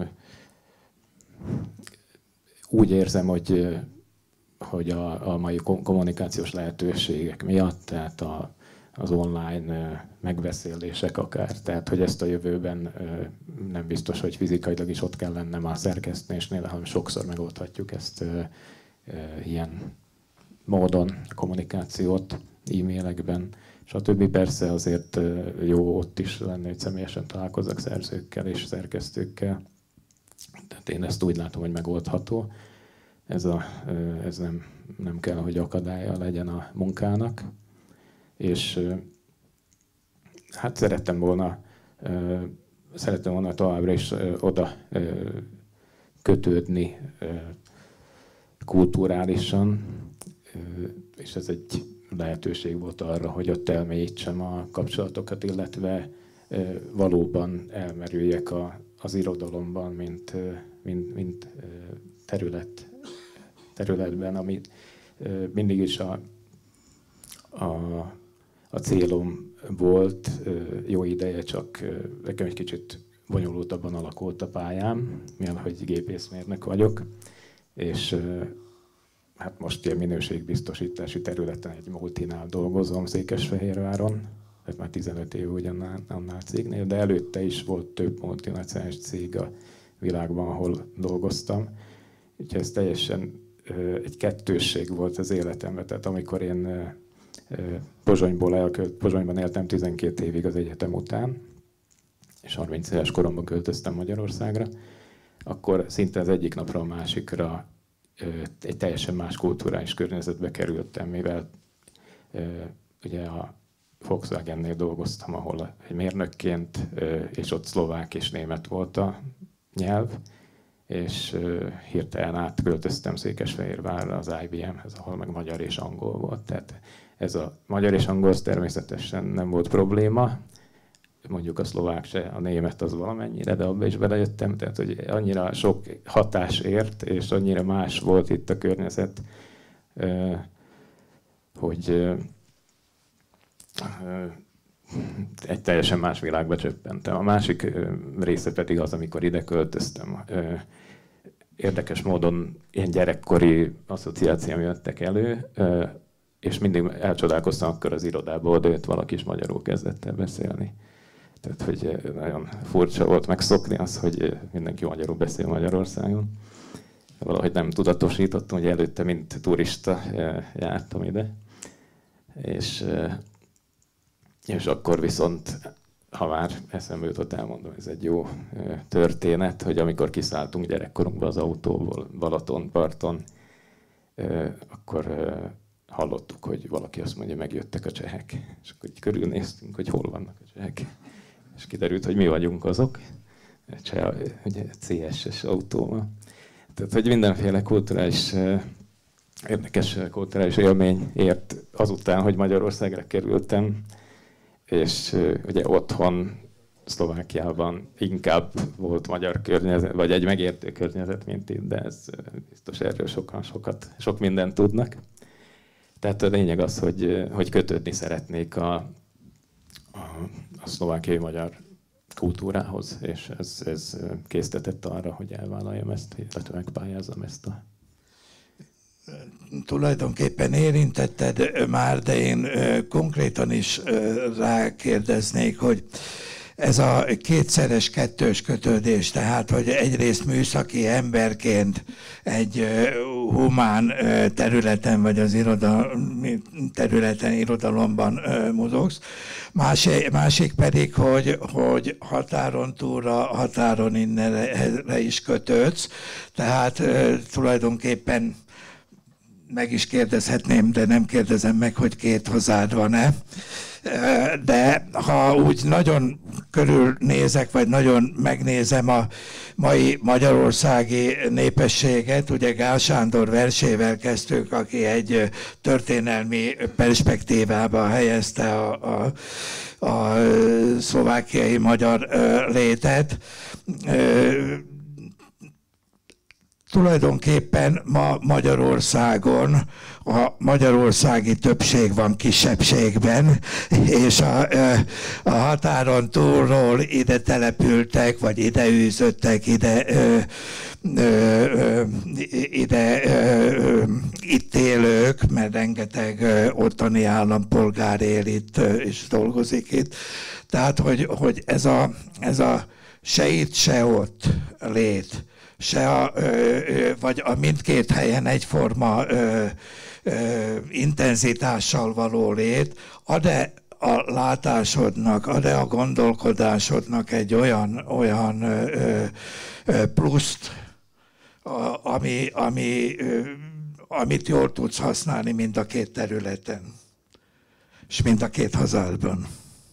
úgy érzem, hogy, hogy a, a mai kommunikációs lehetőségek miatt, tehát a, az online megbeszélések akár, tehát hogy ezt a jövőben nem biztos, hogy fizikailag is ott kell lennem a szerkesztésnél, hanem sokszor megoldhatjuk ezt ilyen módon, kommunikációt, e-mailekben, stb. Persze azért jó ott is lenni, hogy személyesen találkozzak szerzőkkel és szerkesztőkkel. Tehát én ezt úgy látom, hogy megoldható. Ez, a, ez nem, nem kell, hogy akadálya legyen a munkának. És hát szerettem volna, szerettem volna továbbra is oda kötődni kulturálisan, és ez egy lehetőség volt arra, hogy ott elmélyítsem a kapcsolatokat, illetve valóban elmerüljek a, az irodalomban, mint, mint, mint terület, területben, ami mindig is a, a, a célom volt jó ideje, csak nekem egy kicsit bonyolultabban alakult a pályám, mivel hogy gépészmérnök vagyok, és hát most ilyen minőségbiztosítási területen egy multinál dolgozom Székesfehérváron, tehát már tizenöt év ugyanannál annál cégnél, de előtte is volt több multinacionális cég a világban, ahol dolgoztam. Úgyhogy ez teljesen egy kettősség volt az életemben. Tehát amikor én Pozsonyból elkölt, Pozsonyban éltem tizenkét évig az egyetem után, és harminc éves koromban költöztem Magyarországra, akkor szinte az egyik napról a másikra egy teljesen más kulturális környezetbe kerültem, mivel ugye a Volkswagennél dolgoztam, ahol egy mérnökként, és ott szlovák és német volt a nyelv, és hirtelen átköltöztem Székesfehérvárra az I B M-hez, ahol meg magyar és angol volt. Tehát ez a magyar és angol természetesen nem volt probléma, mondjuk a szlovák se, a német az valamennyire, de abba is belejöttem, tehát hogy annyira sok hatás ért, és annyira más volt itt a környezet, hogy egy teljesen más világba csöppentem. A másik része pedig az, amikor ide költöztem. Érdekes módon ilyen gyerekkori asszociációim jöttek elő, és mindig elcsodálkoztam, akkor az irodába odajött valaki is magyarul kezdett el beszélni. Tehát, hogy nagyon furcsa volt megszokni az, hogy mindenki magyarul beszél Magyarországon. Valahogy nem tudatosítottam, hogy előtte mint turista jártam ide. És, és akkor viszont, ha már eszembe jutott, elmondom, ez egy jó történet, hogy amikor kiszálltunk gyerekkorunkba az autóból Balatonparton, akkor hallottuk, hogy valaki azt mondja, megjöttek a csehek. És akkor így körülnéztünk, hogy hol vannak a csehek. És kiderült, hogy mi vagyunk azok, cseh, ugye cé es-es autóval. Tehát, hogy mindenféle kulturális, érdekes kulturális élmény ért azután, hogy Magyarországra kerültem, és ugye otthon, Szlovákiában inkább volt magyar környezet, vagy egy megértő környezet, mint itt, de ez biztos erről sokan sokat, sok mindent tudnak. Tehát a lényeg az, hogy, hogy kötődni szeretnék a, a, a szlovákiai magyar kultúrához, és ez, ez késztetett arra, hogy elvállaljam ezt, illetve megpályázzam ezt a... Tulajdonképpen érintetted már, de én konkrétan is rákérdeznék, hogy ez a kétszeres kettős kötődés, tehát hogy egyrészt műszaki emberként egy humán területen, vagy az irodalmi területen, irodalomban mozogsz, másik, másik pedig, hogy, hogy határon túlra, határon innenre is kötődsz, tehát tulajdonképpen meg is kérdezhetném, de nem kérdezem meg, hogy két hozzád van-e. De ha úgy nagyon körülnézek, vagy nagyon megnézem a mai magyarországi népességet, ugye Gál Sándor versével kezdtük, aki egy történelmi perspektívába helyezte a, a, a szlovákiai magyar létet. Tulajdonképpen ma Magyarországon a magyarországi többség van kisebbségben, és a, a határon túlról ide települtek, vagy ide űzöttek, ide, ö, ö, ide ö, itt élők, mert rengeteg ottani állampolgár él itt és dolgozik itt. Tehát, hogy, hogy ez, a, ez a se itt, se ott lét, se a, vagy a mindkét helyen egyforma ö, ö, intenzitással való lét, ad-e a látásodnak, ad-e a gondolkodásodnak egy olyan, olyan ö, ö, pluszt, a, ami, ami, ö, amit jól tudsz használni mind a két területen, és mind a két hazádban?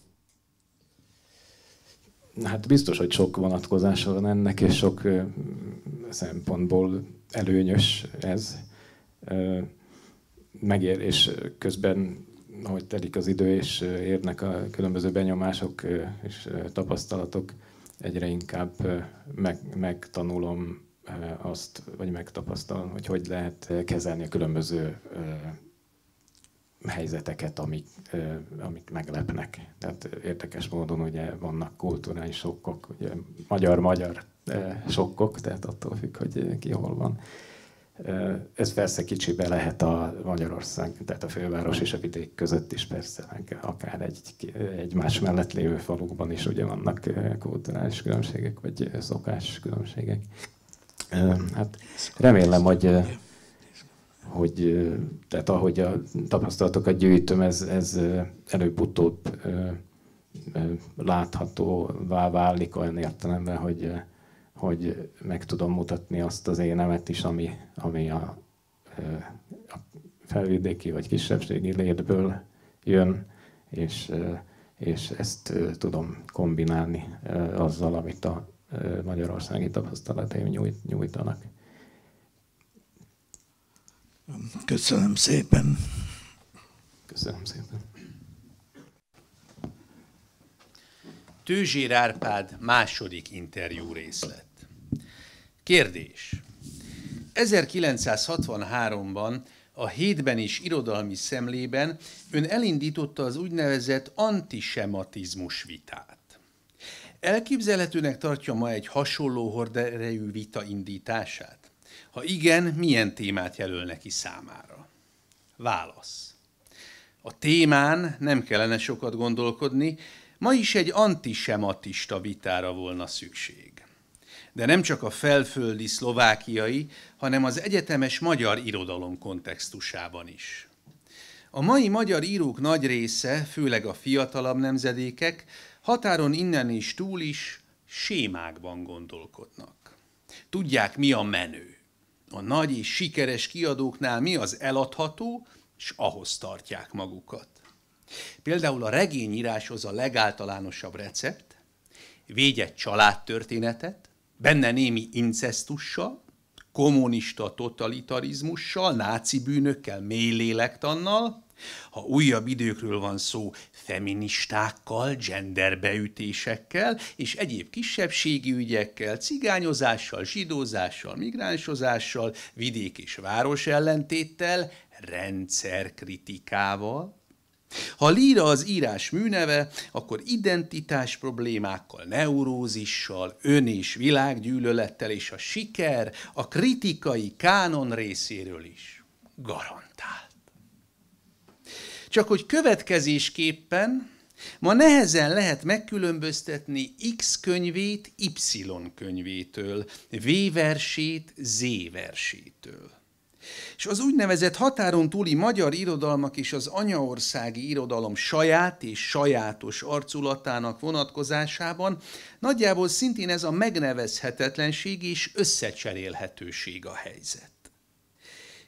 Hát biztos, hogy sok vonatkozása van ennek, és sok ö, szempontból előnyös ez. Ö, megér, és közben, ahogy telik az idő, és érnek a különböző benyomások ö, és ö, tapasztalatok, egyre inkább ö, meg, megtanulom ö, azt, vagy megtapasztalom, hogy hogy lehet kezelni a különböző ö, helyzeteket, amik, amik meglepnek. Tehát érdekes módon ugye vannak kulturális sokkok, ugye magyar-magyar sokkok, tehát attól függ, hogy ki hol van. Ez persze kicsibe lehet a Magyarország, tehát a főváros és a vidék között is persze, meg akár egy, egymás mellett lévő falukban is ugye vannak kulturális különbségek, vagy szokás különbségek. Hát remélem, hogy hogy tehát ahogy a tapasztalatokat gyűjtöm, ez, ez előbb-utóbb láthatóvá válik olyan értelemben, hogy, hogy meg tudom mutatni azt az énemet is, ami, ami a, a felvidéki vagy kisebbségi létből jön, és, és ezt tudom kombinálni azzal, amit a magyarországi tapasztalataim nyújt, nyújtanak. Köszönöm szépen. Köszönöm szépen. Tőzsér Árpád második interjú részlet. Kérdés. ezerkilencszázhatvanháromban a Hétben és irodalmi szemlében ön elindította az úgynevezett antisematizmus vitát. Elképzelhetőnek tartja ma egy hasonló horderejű vita indítását? Ha igen, milyen témát jelöl neki számára? Válasz. A témán nem kellene sokat gondolkodni, ma is egy antisematista vitára volna szükség. De nem csak a felföldi szlovákiai, hanem az egyetemes magyar irodalom kontextusában is. A mai magyar írók nagy része, főleg a fiatalabb nemzedékek, határon innen és túl is sémákban gondolkodnak. Tudják, mi a menő. A nagy és sikeres kiadóknál mi az eladható, és ahhoz tartják magukat. Például a regényíráshoz a legáltalánosabb recept, védj egy családtörténetet, benne némi incesztussal, kommunista totalitarizmussal, náci bűnökkel, mély lélektannal, ha újabb időkről van szó, feministákkal, genderbeütésekkel és egyéb kisebbségi ügyekkel, cigányozással, zsidózással, migránsozással, vidék és város ellentéttel, rendszerkritikával. Ha líra az írás műneve, akkor identitás problémákkal, neurózissal, ön- és világgyűlölettel, és a siker a kritikai kánon részéről is garantált. Csak hogy következésképpen ma nehezen lehet megkülönböztetni X könyvét Y könyvétől, V versét Z versétől. És az úgynevezett határon túli magyar irodalmak és az anyaországi irodalom saját és sajátos arculatának vonatkozásában nagyjából szintén ez a megnevezhetetlenség és összecserélhetőség a helyzet.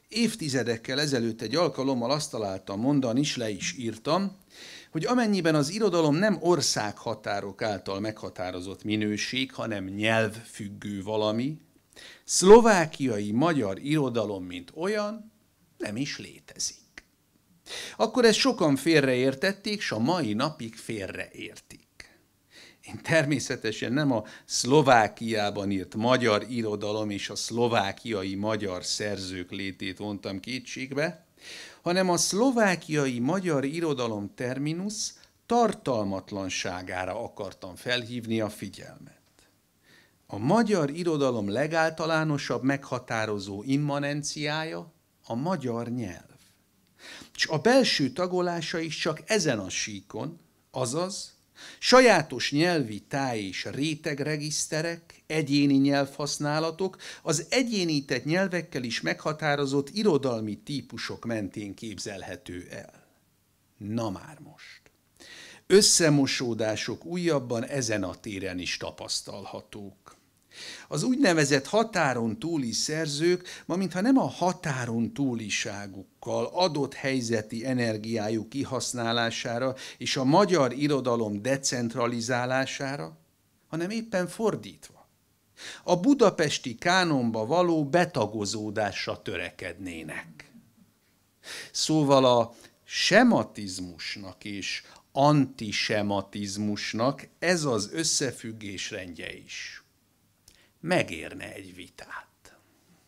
Évtizedekkel ezelőtt egy alkalommal azt találtam mondani, és le is írtam, hogy amennyiben az irodalom nem országhatárok által meghatározott minőség, hanem nyelvfüggő valami, szlovákiai magyar irodalom, mint olyan, nem is létezik. Akkor ezt sokan félreértették, s a mai napig félreértik. Én természetesen nem a Szlovákiában írt magyar irodalom és a szlovákiai magyar szerzők létét vontam kétségbe, hanem a szlovákiai magyar irodalom terminus tartalmatlanságára akartam felhívni a figyelmet. A magyar irodalom legáltalánosabb meghatározó immanenciája a magyar nyelv. És a belső tagolása is csak ezen a síkon, azaz sajátos nyelvi táj és rétegregiszterek, egyéni nyelvhasználatok, az egyénített nyelvekkel is meghatározott irodalmi típusok mentén képzelhető el. Na már most. Összemosódások újabban ezen a téren is tapasztalhatók. Az úgynevezett határon túli szerzők ma mintha nem a határon túliságukkal, adott helyzeti energiájuk kihasználására és a magyar irodalom decentralizálására, hanem éppen fordítva. A budapesti kánonba való betagozódásra törekednének. Szóval a sematizmusnak és antisematizmusnak ez az összefüggésrendje is megérne egy vitát.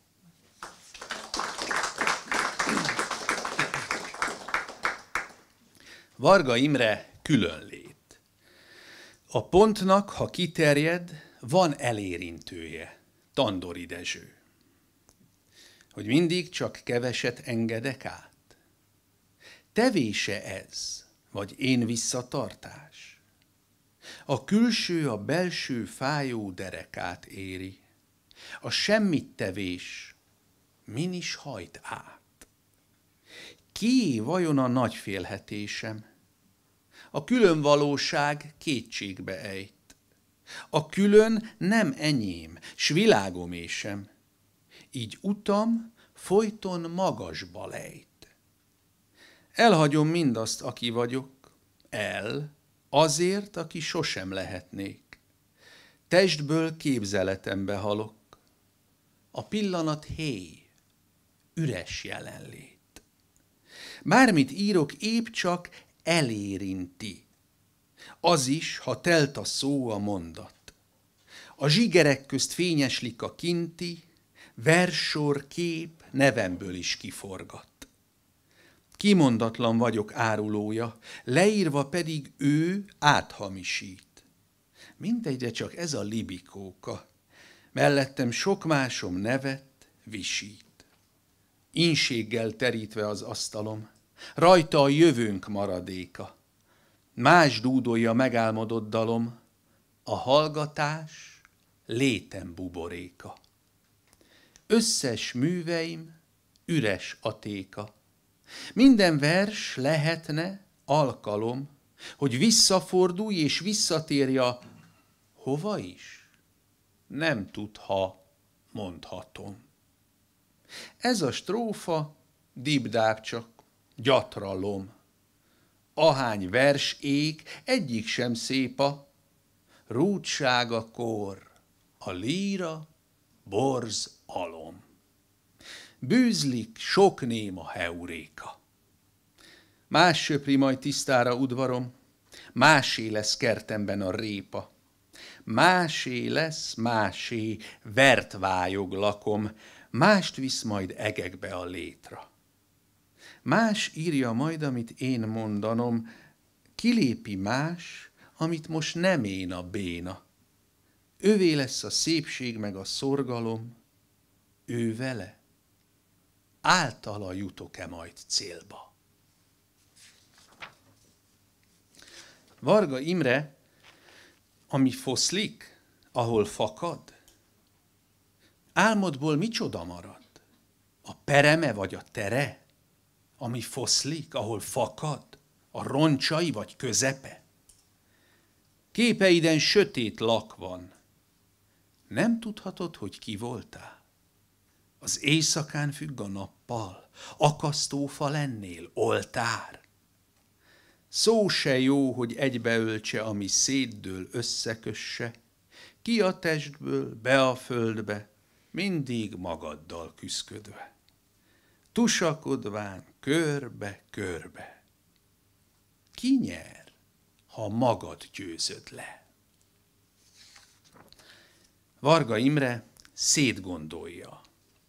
Varga Imre különlét. A pontnak, ha kiterjed, van elérintője, Tandori Dezső. Hogy mindig csak keveset engedek át? Tevése ez, vagy én visszatartás? A külső a belső fájó derekát éri. A semmittevés min is hajt át? Kié vajon a nagy félhetésem? A külön valóság kétségbe ejt. A külön nem enyém, s világomésem. Így utam folyton magasba lejt. Elhagyom mindazt, aki vagyok, el, azért, aki sosem lehetnék. Testből képzeletembe halok. A pillanat héj, üres jelenlét. Bármit írok, épp csak elérinti. Az is, ha telt a szó, a mondat. A zsigerek közt fényeslik a kinti, verssor, kép nevemből is kiforgat. Kimondatlan vagyok árulója, leírva pedig ő áthamisít. Mindegyre csak ez a libikóka, mellettem sok másom nevet, visít. Ínséggel terítve az asztalom, rajta a jövőnk maradéka. Más dúdolja megálmodott dalom, a hallgatás létem buboréka. Összes műveim üres atéka. Minden vers lehetne alkalom, hogy visszafordulj és visszatérja, hova is? Nem tudha, mondhatom. Ez a strófa dibdább csak, gyatralom. Ahány vers ég, egyik sem szépa, rúdsága kor, a líra, borz alom. Bűzlik sok néma heuréka. Más söpri majd tisztára udvarom, másé lesz kertemben a répa. Másé lesz, másé vert vályog lakom, mást visz majd egekbe a létra. Más írja majd, amit én mondanom, kilépi más, amit most nem én a béna. Ővé lesz a szépség meg a szorgalom, ő vele. Általa jutok-e majd célba? Varga Imre, ami foszlik, ahol fakad? Álmodból micsoda marad? A pereme vagy a tere? Ami foszlik, ahol fakad? A roncsai vagy közepe? Képeiden sötét lak van. Nem tudhatod, hogy ki voltál? Az éjszakán függ a nappal, akasztófa lennél, oltár. Szó se jó, hogy egybeöltse, ami szétdől, összekösse, ki a testből, be a földbe, mindig magaddal küszködve. Tusakodván körbe-körbe. Ki nyer, ha magad győzöd le? Varga Imre szétgondolja.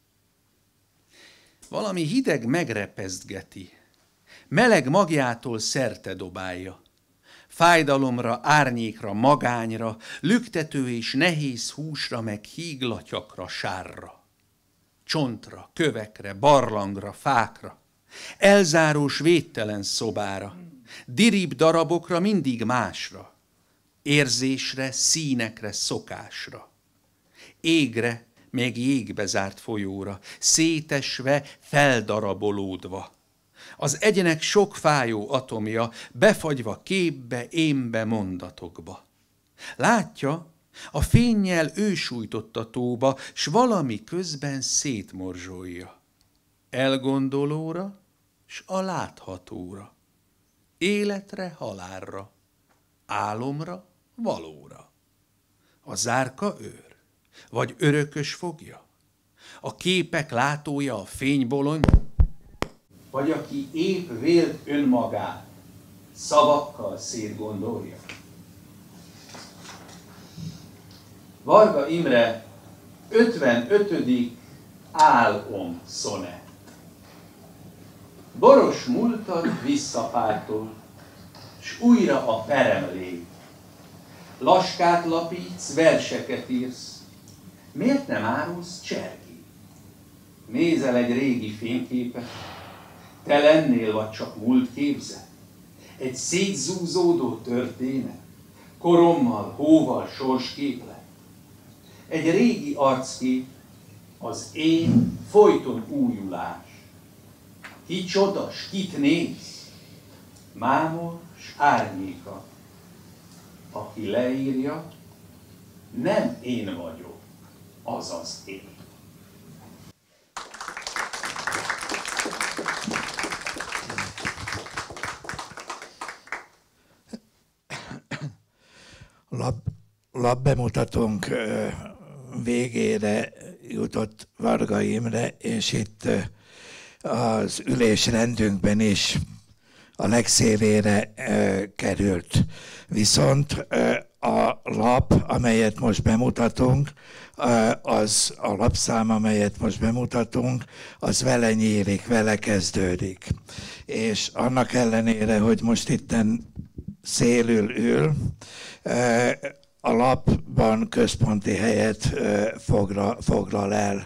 Valami hideg megrepesztgeti, meleg magjától szerte dobálja. Fájdalomra, árnyékra, magányra, lüktető és nehéz húsra, meg híglatyakra, sárra. Csontra, kövekre, barlangra, fákra, elzárós védtelen szobára, dirib darabokra, mindig másra, érzésre, színekre, szokásra, égre, meg jégbe zárt folyóra, szétesve, feldarabolódva. Az egyenek sok fájó atomja, befagyva képbe, énbe, mondatokba. Látja, a fénnyel ő sújtott a tóba, s valami közben szétmorzsolja. Elgondolóra, s a láthatóra. Életre, halálra, álomra, valóra. A zárka őr, vagy örökös fogja? A képek látója, a fénybolony, vagy aki épp vélt önmagát, szavakkal szétgondolja? Varga Imre ötvenötödik álom szonett. Boros múltad visszapártol, s újra a perem lép. Laskát lapítsz, verseket írsz, miért nem árulsz csergét? Nézel egy régi fényképet, te lennél, vagy csak múlt képzet? Egy szétzúzódó történet, korommal, hóval, sorsképlet. Egy régi arckép, az én folyton újulás. Ki csoda, s kit néz? Mámor s árnyéka. Aki leírja, nem én vagyok, azaz én. Lap, lapbemutatónk végére jutott Varga Imre, és itt az ülésrendünkben is a legszélére került. Viszont a lap, amelyet most bemutatunk, az a lapszám, amelyet most bemutatunk, az vele nyílik, vele kezdődik. És annak ellenére, hogy most itten szélül ül, a lapban központi helyet foglal, foglal el.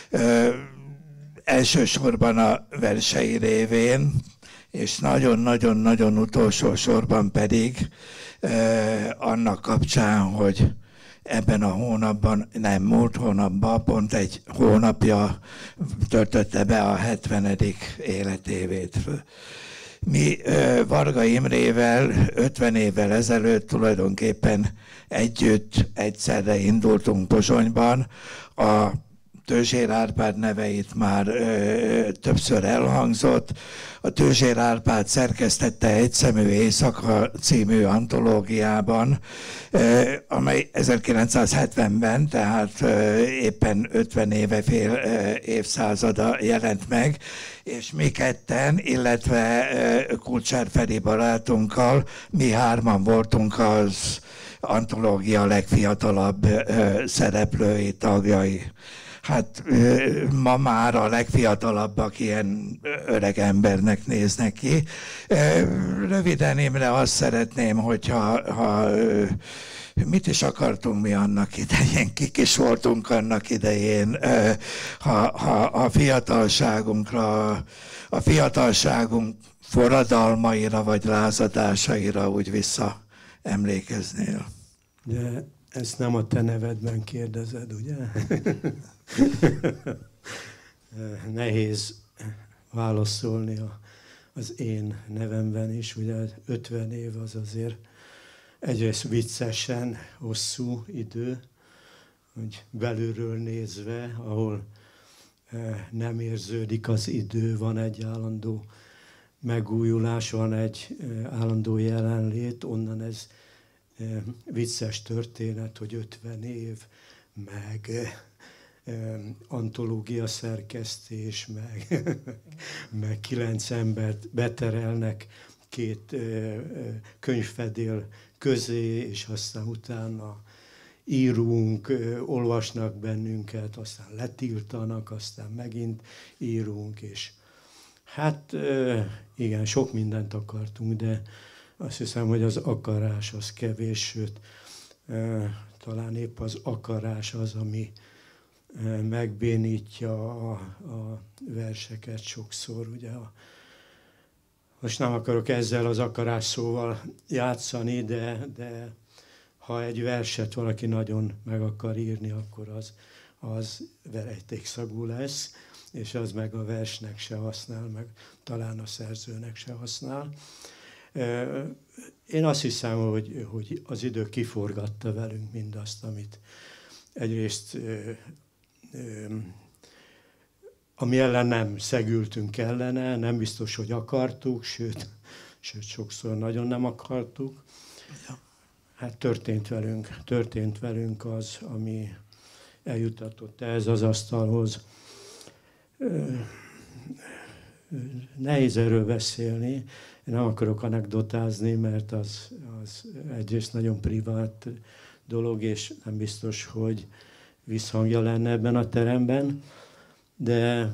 Elsősorban a versei révén, és nagyon-nagyon-nagyon utolsó sorban pedig annak kapcsán, hogy ebben a hónapban, nem múlt hónapban, pont egy hónapja töltötte be a hetvenedik életévét. Mi Varga Imrével ötven évvel ezelőtt tulajdonképpen együtt egyszerre indultunk Pozsonyban. A Tőzsér Árpád neve itt már ö, többször elhangzott. A Tőzsér Árpád szerkesztette Egyszemű éjszaka című antológiában, ö, amely ezerkilencszázhetvenben, tehát ö, éppen ötven éve, fél ö, évszázada jelent meg, és mi ketten, illetve ö, Kulcsár Feri barátunkkal, mi hárman voltunk az antológia legfiatalabb ö, szereplői, tagjai. Hát ma már a legfiatalabbak ilyen öreg embernek néznek ki. Röviden Imre azt szeretném, hogyha ha, mit is akartunk mi annak idején, kik is voltunk annak idején, ha, ha a fiatalságunkra, a fiatalságunk forradalmaira vagy lázadásaira úgy visszaemlékeznél. De ezt nem a te nevedben kérdezed, ugye? Nehéz válaszolni a, az én nevemben is, ugye ötven év az azért egyrészt viccesen hosszú idő, hogy belülről nézve, ahol nem érződik az idő, van egy állandó megújulás, van egy állandó jelenlét, onnan ez vicces történet, hogy ötven év, meg antológia szerkesztés, meg, meg kilenc embert beterelnek két könyvfedél közé, és aztán utána írunk, olvasnak bennünket, aztán letiltanak, aztán megint írunk, és hát igen, sok mindent akartunk, de azt hiszem, hogy az akarás az kevés, sőt, talán épp az akarás az, ami megbénítja a, a verseket sokszor. Ugye a, most nem akarok ezzel az akarás szóval játszani, de, de ha egy verset valaki nagyon meg akar írni, akkor az, az verejtékszagú lesz, és az meg a versnek se használ, meg talán a szerzőnek se használ. Én azt hiszem, hogy, hogy az idő kiforgatta velünk mindazt, amit egyrészt ami ellen nem szegültünk ellene, nem biztos, hogy akartuk, sőt, sőt sokszor nagyon nem akartuk. Hát történt velünk, történt velünk az, ami eljutatott ez az asztalhoz. Nehéz erről beszélni, én nem akarok anekdotázni, mert az, az egyrészt nagyon privát dolog, és nem biztos, hogy visszhangja lenne ebben a teremben, de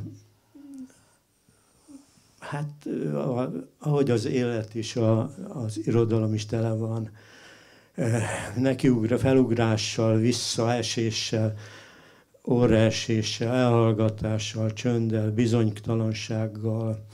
hát ahogy az élet is, a, az irodalom is tele van, nekiugra, felugrással, visszaeséssel, orraeséssel, elhallgatással, csönddel, bizonytalansággal,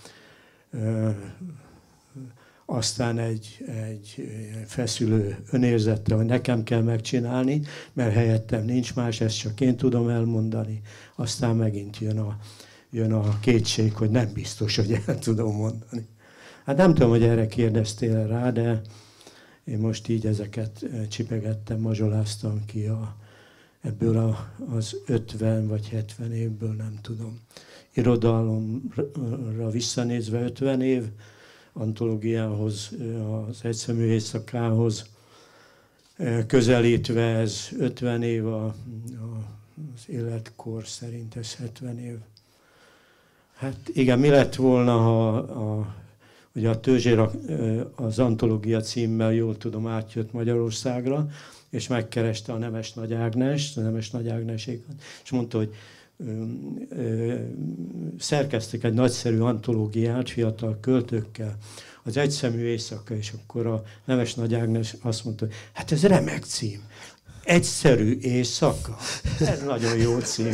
aztán egy, egy feszülő önérzettel, hogy nekem kell megcsinálni, mert helyettem nincs más, ezt csak én tudom elmondani. Aztán megint jön a, jön a kétség, hogy nem biztos, hogy el tudom mondani. Hát nem tudom, hogy erre kérdeztél rá, de én most így ezeket csipegettem, mazsoláztam ki a, ebből a, az ötven vagy hetven évből, nem tudom. Irodalomra visszanézve ötven év, antológiához, az Egyszemű éjszakához közelítve ez ötven év, a, a, az életkor szerint ez hetven év. Hát igen, mi lett volna, ha a, ugye a Tőzsér az antológia címmel, jól tudom, átjött Magyarországra, és megkereste a Nemes Nagy Ágnest, a Nemes Nagy Ágnesékat, és mondta, hogy ö, ö, szerkeztek egy nagyszerű antológiát fiatal költőkkel, az Egyszemű éjszaka, és akkor a Nemes Nagy Ágnes azt mondta, hogy hát ez remek cím, Egyszerű éjszaka, ez nagyon jó cím.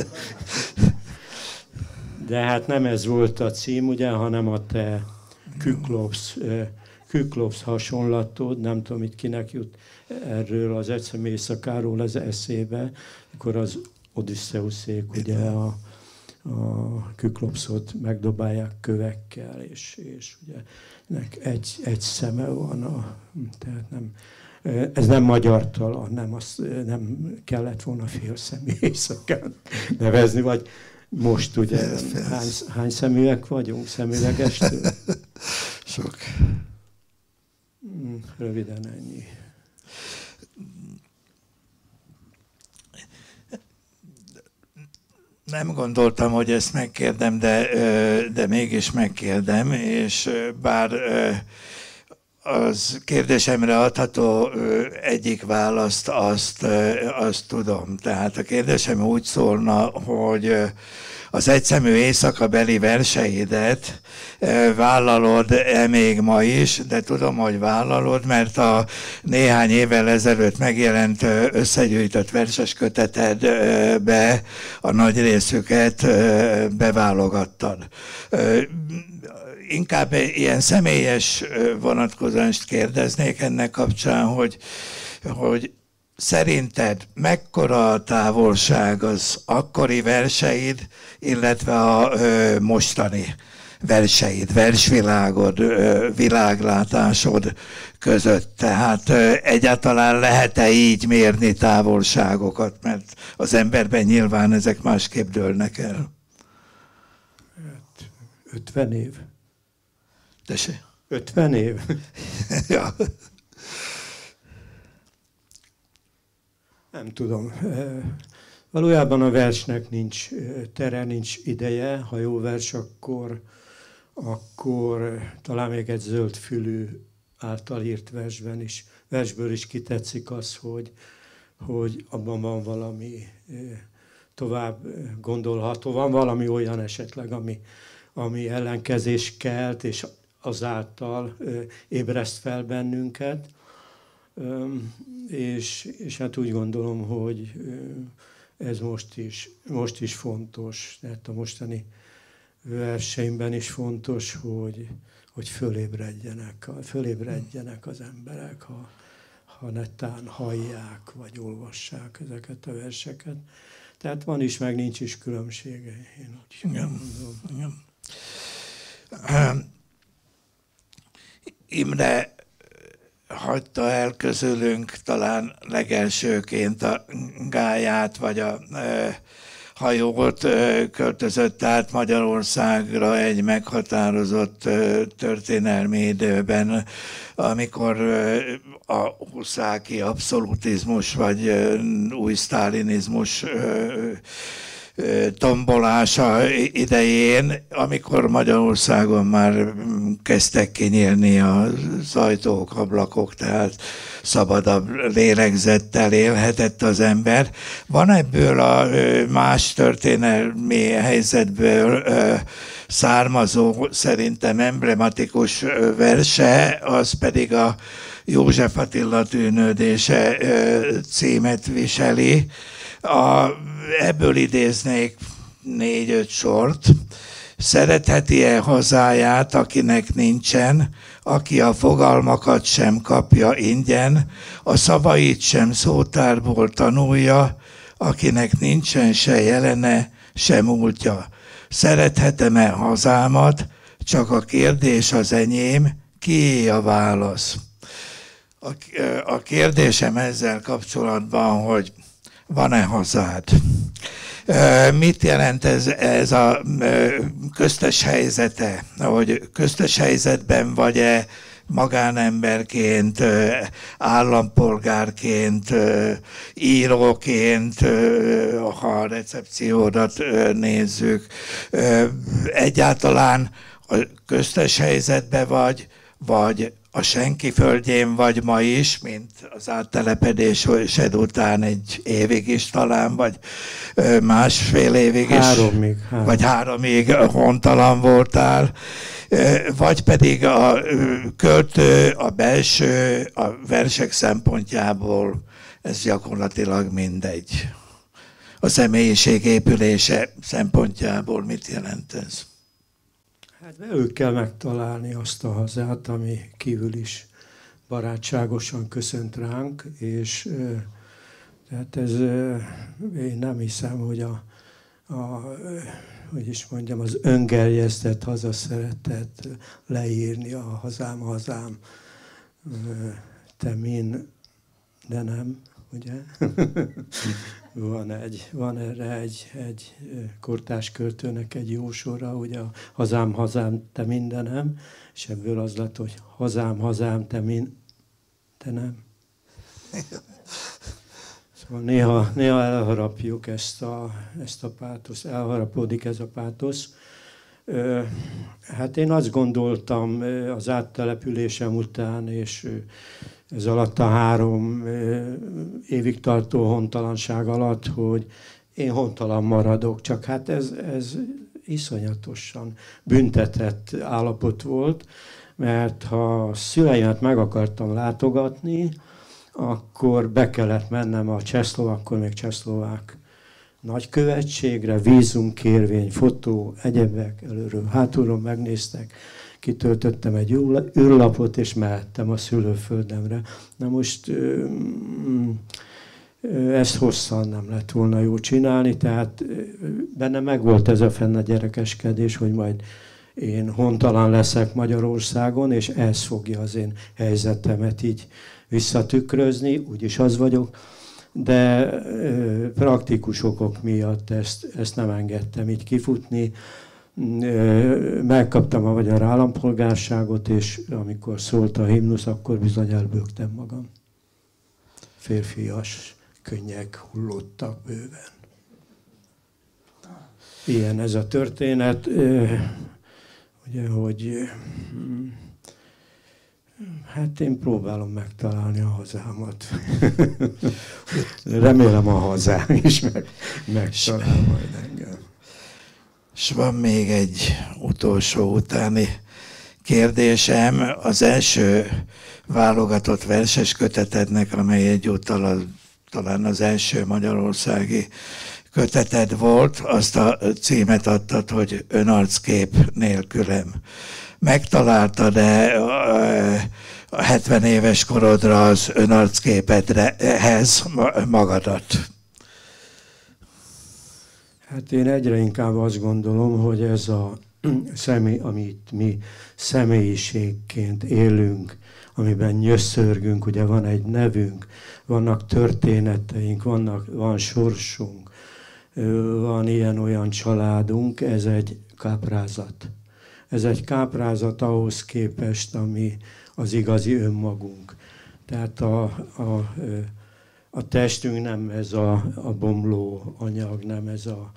De hát nem ez volt a cím, ugye, hanem a te Küklops, Küklops hasonlatod, nem tudom, itt kinek jut erről az Egyszemű éjszakáról az eszébe, akkor az Odüsszeuszék ugye a, a Küklopszot megdobálják kövekkel, és, és ugye nek egy, egy szeme van, a, tehát nem, ez nem magyar talan, nem, azt, nem kellett volna félszemű éjszakát nevezni, vagy most ugye hány, hány szeműek vagyunk, szemüvegestől? Sok. Röviden ennyi. Nem gondoltam, hogy ezt megkérdem, de, de mégis megkérdem, és bár az kérdésemre adható egyik választ, azt, azt tudom. Tehát a kérdésem úgy szólna, hogy az Egyszemű éjszaka beli verseidet vállalod-e még ma is, de tudom, hogy vállalod, mert a néhány évvel ezelőtt megjelent összegyűjtött verses kötetedbe a nagy részüket beválogattad. Inkább ilyen személyes vonatkozást kérdeznék ennek kapcsán, hogy, hogy szerinted mekkora a távolság az akkori verseid, illetve a ö, mostani verseid, versvilágod, ö, világlátásod között? Tehát ö, egyáltalán lehet-e így mérni távolságokat, mert az emberben nyilván ezek másképp dőlnek el? Hát ötven év. Tessék? ötven év. Ja. Nem tudom. Valójában a versnek nincs tere, nincs ideje. Ha jó vers, akkor, akkor talán még egy zöldfülű által írt versben is, versből is kitetszik az, hogy, hogy abban van valami tovább gondolható, van valami olyan esetleg, ami, ami ellenkezés kelt, és azáltal ébreszt fel bennünket. És, és hát úgy gondolom, hogy ez most is, most is fontos, tehát a mostani verseimben is fontos, hogy, hogy fölébredjenek, fölébredjenek az emberek, ha, ha netán hallják, vagy olvassák ezeket a verseket. Tehát van is, meg nincs is különbsége. Én úgy Igen. Igen. Imre hagyta el közülünk talán legelsőként a gályát, vagy a e, hajót, e, költözött át Magyarországra egy meghatározott e, történelmi időben, amikor e, a huszáki abszolutizmus, vagy e, új sztálinizmus e, tombolása idején, amikor Magyarországon már kezdtek kinyílni az ajtók, ablakok, tehát szabadabb lélegzettel élhetett az ember. Van ebből a más történelmi helyzetből származó, szerintem emblematikus verse, az pedig a József Attila tűnődése címet viseli. A, ebből idéznék négy-öt sort. Szeretheti-e hazáját, akinek nincsen, aki a fogalmakat sem kapja ingyen, a szavait sem szótárból tanulja, akinek nincsen se jelene, se múltja. Szerethetem-e hazámat, csak a kérdés az enyém, kié a válasz? A, a kérdésem ezzel kapcsolatban, hogy van-e hazád? Mit jelent ez, ez a köztes helyzete? Hogy köztes helyzetben vagy-e magánemberként, állampolgárként, íróként, ha a recepciódat nézzük, egyáltalán a köztes helyzetben vagy, vagy a senki földjén vagy ma is, mint az áttelepedésed után egy évig is talán, vagy másfél évig is, háromig, három. vagy háromig hontalan voltál, vagy pedig a költő, a belső, a versek szempontjából ez gyakorlatilag mindegy. A személyiség épülése szempontjából mit jelent ez? Hát velük kell megtalálni azt a hazát, ami kívül is barátságosan köszönt ránk, és tehát ez, én nem hiszem, hogy a, a hogy is mondjam, az öngerjesztett hazaszeretet leírni a hazám, hazám, te min, de nem, ugye? Van, egy, van erre egy, egy kortárs költőnek egy jó sora, hogy a hazám, hazám, te mindenem, és ebből az lett, hogy hazám, hazám, te min, te nem. Szóval néha, néha elharapjuk ezt a, ezt a pátosz, elharapodik ez a pátosz. Hát én azt gondoltam az áttelepülésem után, és ez alatt a három évig tartó hontalanság alatt, hogy én hontalan maradok, csak hát ez, ez iszonyatosan büntetett állapot volt, mert ha a szüleimet meg akartam látogatni, akkor be kellett mennem a csehszlovák, akkor még csehszlovák nagykövetségre, vízumkérvény, fotó, egyebek, előről, hátulról megnéztek, kitöltöttem egy űrlapot, és mehettem a szülőföldemre. Na most ezt hosszan nem lett volna jó csinálni, tehát benne megvolt ez a fenn a gyerekeskedés, hogy majd én hontalan leszek Magyarországon, és ez fogja az én helyzetemet így visszatükrözni, úgyis az vagyok, de praktikus okok miatt ezt, ezt nem engedtem így kifutni. megkaptam a magyar állampolgárságot, és amikor szólt a himnusz, akkor bizony elbőgtem magam. Férfias könnyek hullottak bőven. Ilyen ez a történet, ugye, hogy hát én próbálom megtalálni a hazámat. Remélem a hazám is meg, megtalál majd engem. És van még egy utolsó utáni kérdésem. Az első válogatott verses kötetednek, amely egyúttal talán az első magyarországi köteted volt, azt a címet adtad, hogy Önarckép nélkülem. Megtaláltad-e a hetven éves korodra az önarcképedhez magadat? Hát én egyre inkább azt gondolom, hogy ez a személy, amit mi személyiségként élünk, amiben nyöszörgünk, ugye van egy nevünk, vannak történeteink, vannak, van sorsunk, van ilyen-olyan családunk, ez egy káprázat. Ez egy káprázat ahhoz képest, ami az igazi önmagunk. Tehát a, a, a testünk nem ez a, a bomló anyag, nem ez a...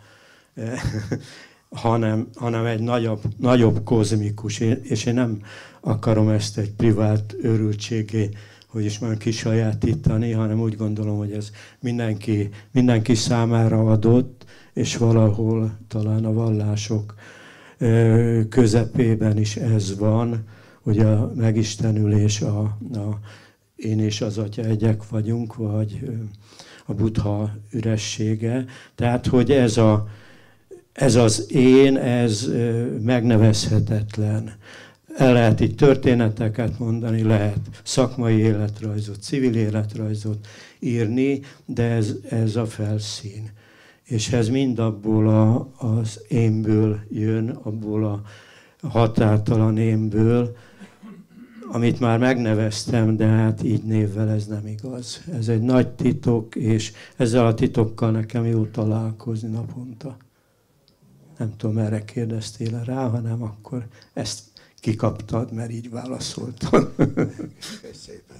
hanem, hanem egy nagyobb, nagyobb kozmikus. És én nem akarom ezt egy privát örültségé, hogy is mondjam, kisajátítani, hanem úgy gondolom, hogy ez mindenki, mindenki számára adott, és valahol talán a vallások közepében is ez van, hogy a megistenülés, a, a én és az Atya egyek vagyunk, vagy a Buddha üressége. Tehát, hogy ez, a, ez az én, ez megnevezhetetlen. El lehet itt történeteket mondani, lehet szakmai életrajzot, civil életrajzot írni, de ez, ez a felszín. És ez mind abból a, az énből jön, abból a határtalan énből, amit már megneveztem, de hát így névvel ez nem igaz. Ez egy nagy titok, és ezzel a titokkal nekem jó találkozni naponta. Nem tudom, erre kérdeztél rá, hanem akkor ezt kikaptad, mert így válaszoltad. Szépen.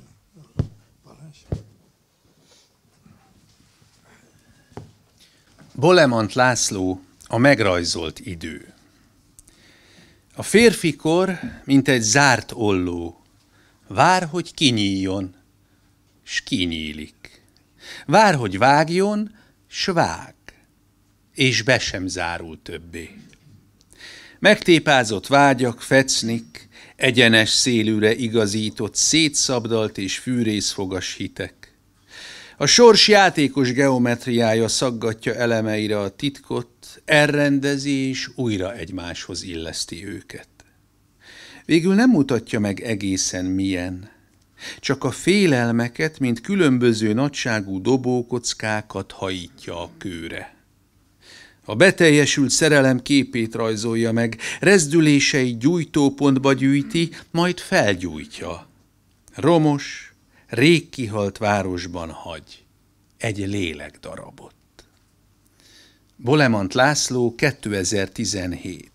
Bolemant László, A megrajzolt idő. A férfikor, mint egy zárt olló, vár, hogy kinyíljon, s kinyílik. Vár, hogy vágjon, s vág, és be sem zárul többé. Megtépázott vágyak, fecnik, egyenes szélűre igazított, szétszabdalt és fűrészfogas hitek. A sors játékos geometriája szaggatja elemeire a titkot, elrendezi és újra egymáshoz illeszti őket. Végül nem mutatja meg egészen milyen, csak a félelmeket, mint különböző nagyságú dobókockákat hajítja a kőre. A beteljesült szerelem képét rajzolja meg, rezdüléseit gyújtópontba gyűjti, majd felgyújtja. Romos, rég kihalt városban hagy egy lélekdarabot. Bolemant László, kétezer-tizenhét.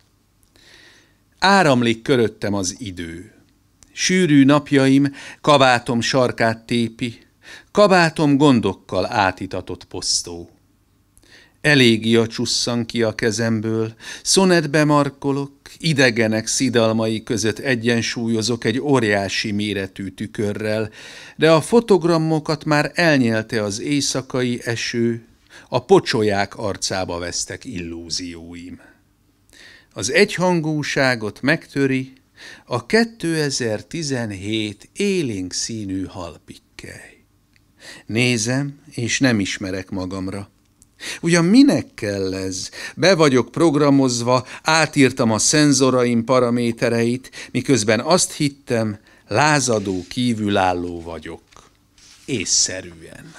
Áramlik köröttem az idő. Sűrű napjaim kabátom sarkát tépi, kabátom gondokkal átitatott posztó. Elégia csusszan ki a kezemből, szonetbe markolok, idegenek szidalmai között egyensúlyozok egy óriási méretű tükörrel, de a fotogramokat már elnyelte az éjszakai eső, a pocsolyák arcába vesztek illúzióim. Az egyhangúságot megtöri a kétezer-tizenhét élénk színű halpikkely. Nézem, és nem ismerek magamra. Ugyan minek kell ez? Be vagyok programozva, átírtam a szenzoraim paramétereit, miközben azt hittem, lázadó kívülálló vagyok. Észszerűen.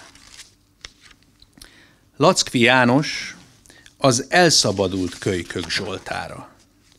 Lackfi János, az elszabadult kölykök Zsoltára.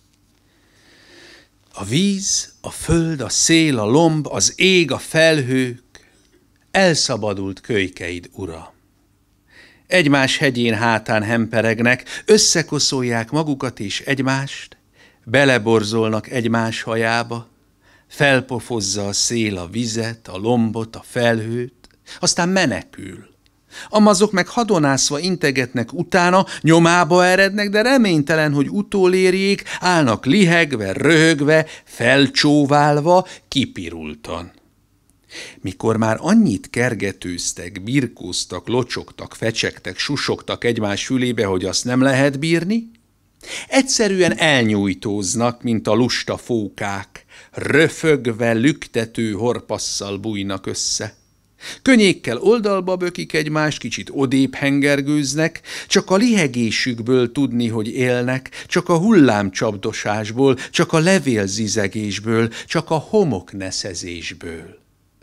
A víz, a föld, a szél, a lomb, az ég, a felhők, elszabadult kölykeid, ura. egymás hegyén hátán hemperegnek, összekoszolják magukat és egymást, beleborzolnak egymás hajába, felpofozza a szél a vizet, a lombot, a felhőt, aztán menekül. Amazok meg hadonászva integetnek utána, nyomába erednek, de reménytelen, hogy utolérjék, állnak lihegve, röhögve, felcsóválva, kipirultan. Mikor már annyit kergetőztek, birkóztak, locsogtak, fecsegtek, susogtak egymás fülébe, hogy azt nem lehet bírni, egyszerűen elnyújtóznak, mint a lusta fókák, röfögve, lüktető horpasszal bújnak össze. Könnyékkel oldalba bökik egymást, kicsit odébb hengergőznek, csak a lihegésükből tudni, hogy élnek, csak a hullámcsapdosásból, csak a levélzizegésből, csak a homokneszezésből.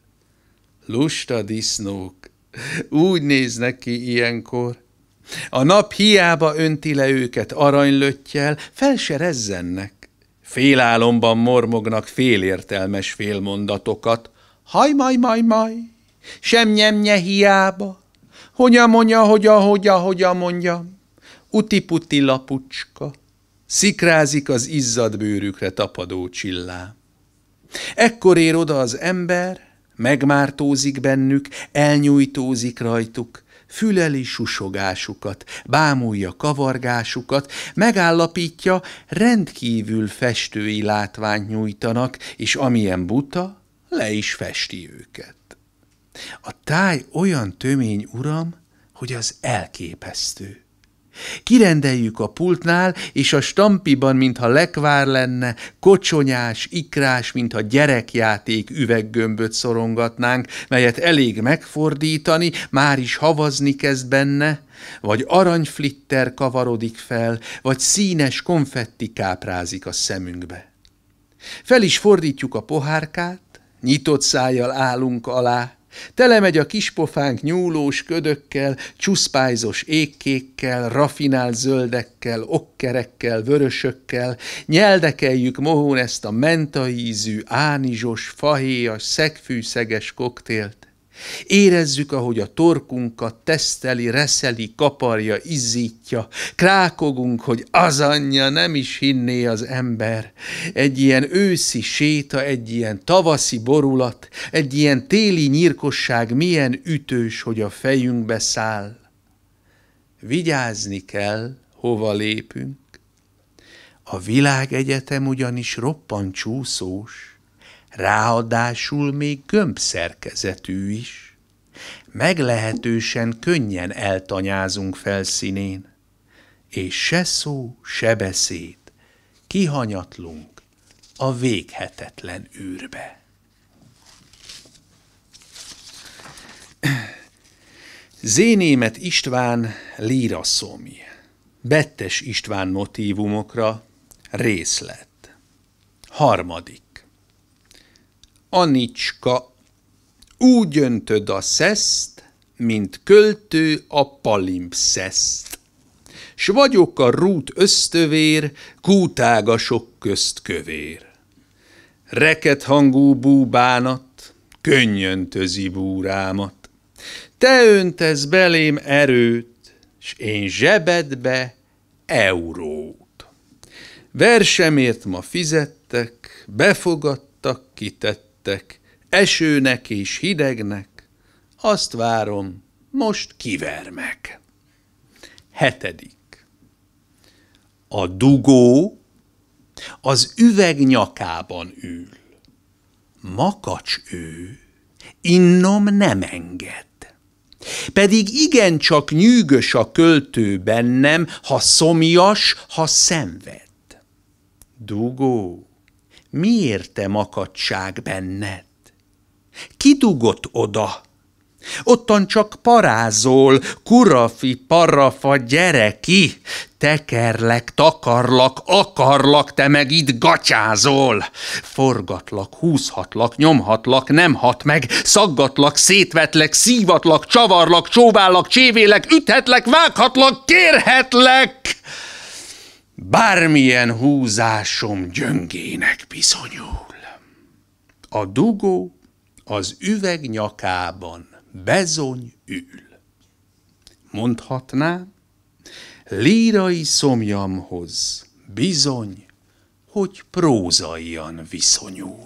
Lusta disznók, úgy néznek ki ilyenkor. A nap hiába önti le őket aranylöttyel, fel se rezzennek. Félálomban mormognak félértelmes félmondatokat. Haj-maj-maj-maj, sem-nyemnye hiába, hogya-monya, hogya-hogya, hogya mondjam, uti-puti lapucska, szikrázik az izzad bőrükre tapadó csillám. Ekkor ér oda az ember, megmártózik bennük, elnyújtózik rajtuk, füleli susogásukat, bámulja kavargásukat, megállapítja, rendkívül festői látványt nyújtanak, és amilyen buta, le is festi őket. A táj olyan tömény, uram, hogy az elképesztő. Kirendeljük a pultnál, és a stampiban, mintha lekvár lenne, kocsonyás, ikrás, mintha gyerekjáték üveggömböt szorongatnánk, melyet elég megfordítani, már is havazni kezd benne, vagy aranyflitter kavarodik fel, vagy színes konfetti káprázik a szemünkbe. Fel is fordítjuk a pohárkát, nyitott szájjal állunk alá, telemegy a kispofánk nyúlós ködökkel, csuszpájzos égkékkel, rafinált zöldekkel, okkerekkel, vörösökkel, nyeldekeljük mohón ezt a mentaízű, ánizsos, fahéjas, szegfűszeges koktélt. Érezzük, ahogy a torkunkat teszteli, reszeli, kaparja, izzítja. Krákogunk, hogy az anyja, nem is hinné az ember. Egy ilyen őszi séta, egy ilyen tavaszi borulat, egy ilyen téli nyírkosság milyen ütős, hogy a fejünkbe száll. Vigyázni kell, hova lépünk. A világegyetem ugyanis roppant csúszós, ráadásul még gömbszerkezetű is. Meglehetősen könnyen eltanyázunk felszínén, és se szó, se beszéd, kihanyatlunk a véghetetlen űrbe. Zénémet István líraszomj, Bettes István motívumokra, részlet. Harmadik. Anicska, úgy öntöd a szeszt, mint költő a palimpszeszt, s vagyok a rút ösztövér, kútágasok közt kövér. Reket hangú búbánat, könnyöntözi búrámat, te öntesz belém erőt, s én zsebedbe eurót. Versemért ma fizettek, befogadtak, kitettek, esőnek és hidegnek, azt várom, most kivermek. Hetedik. A dugó az üveg nyakában ül. Makacs ő, innom nem enged. Pedig igencsak nyűgös a költő bennem, ha szomjas, ha szenved. Dugó, miért te makacság benned? Ki dugott oda? Ottan csak parázol, kurafi, parafa, gyere ki! Tekerlek, takarlak, akarlak, te meg itt gatyázol! Forgatlak, húzhatlak, nyomhatlak, nem hat meg, szaggatlak, szétvetlek, szívatlak, csavarlak, csóvállak, csévélek, üthetlek, vághatlak, kérhetlek! Bármilyen húzásom gyöngének bizonyul. A dugó az üveg nyakában bezony ül. mondhatná, lírai szomjamhoz bizony, hogy prózaian viszonyul.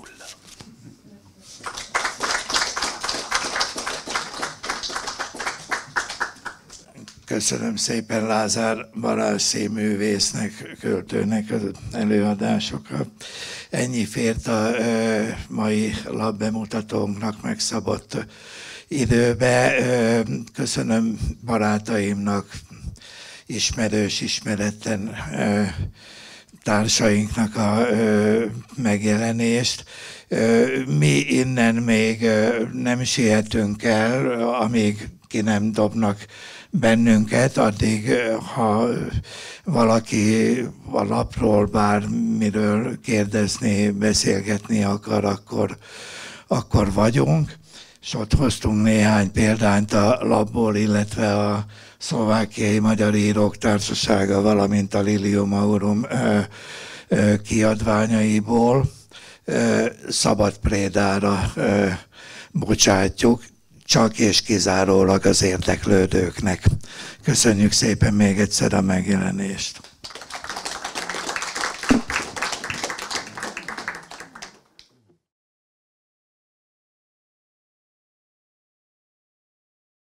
Köszönöm szépen Lázár Balázs színművésznek, költőnek az előadásokat. Ennyi fért a e, mai lapbemutatónknak megszabott időbe. E, köszönöm barátaimnak, ismerős, ismeretlen e, társainknak a e, megjelenést. E, mi innen még e, nem sietünk el, amíg ki nem dobnak bennünket, addig, ha valaki a lapról bármiről kérdezni, beszélgetni akar, akkor, akkor vagyunk. És ott hoztunk néhány példányt a lapból, illetve a Szlovákiai Magyar Írók Társasága, valamint a Lilium Aurum kiadványaiból. Szabad prédára bocsátjuk, csak és kizárólag az érdeklődőknek. Köszönjük szépen még egyszer a megjelenést.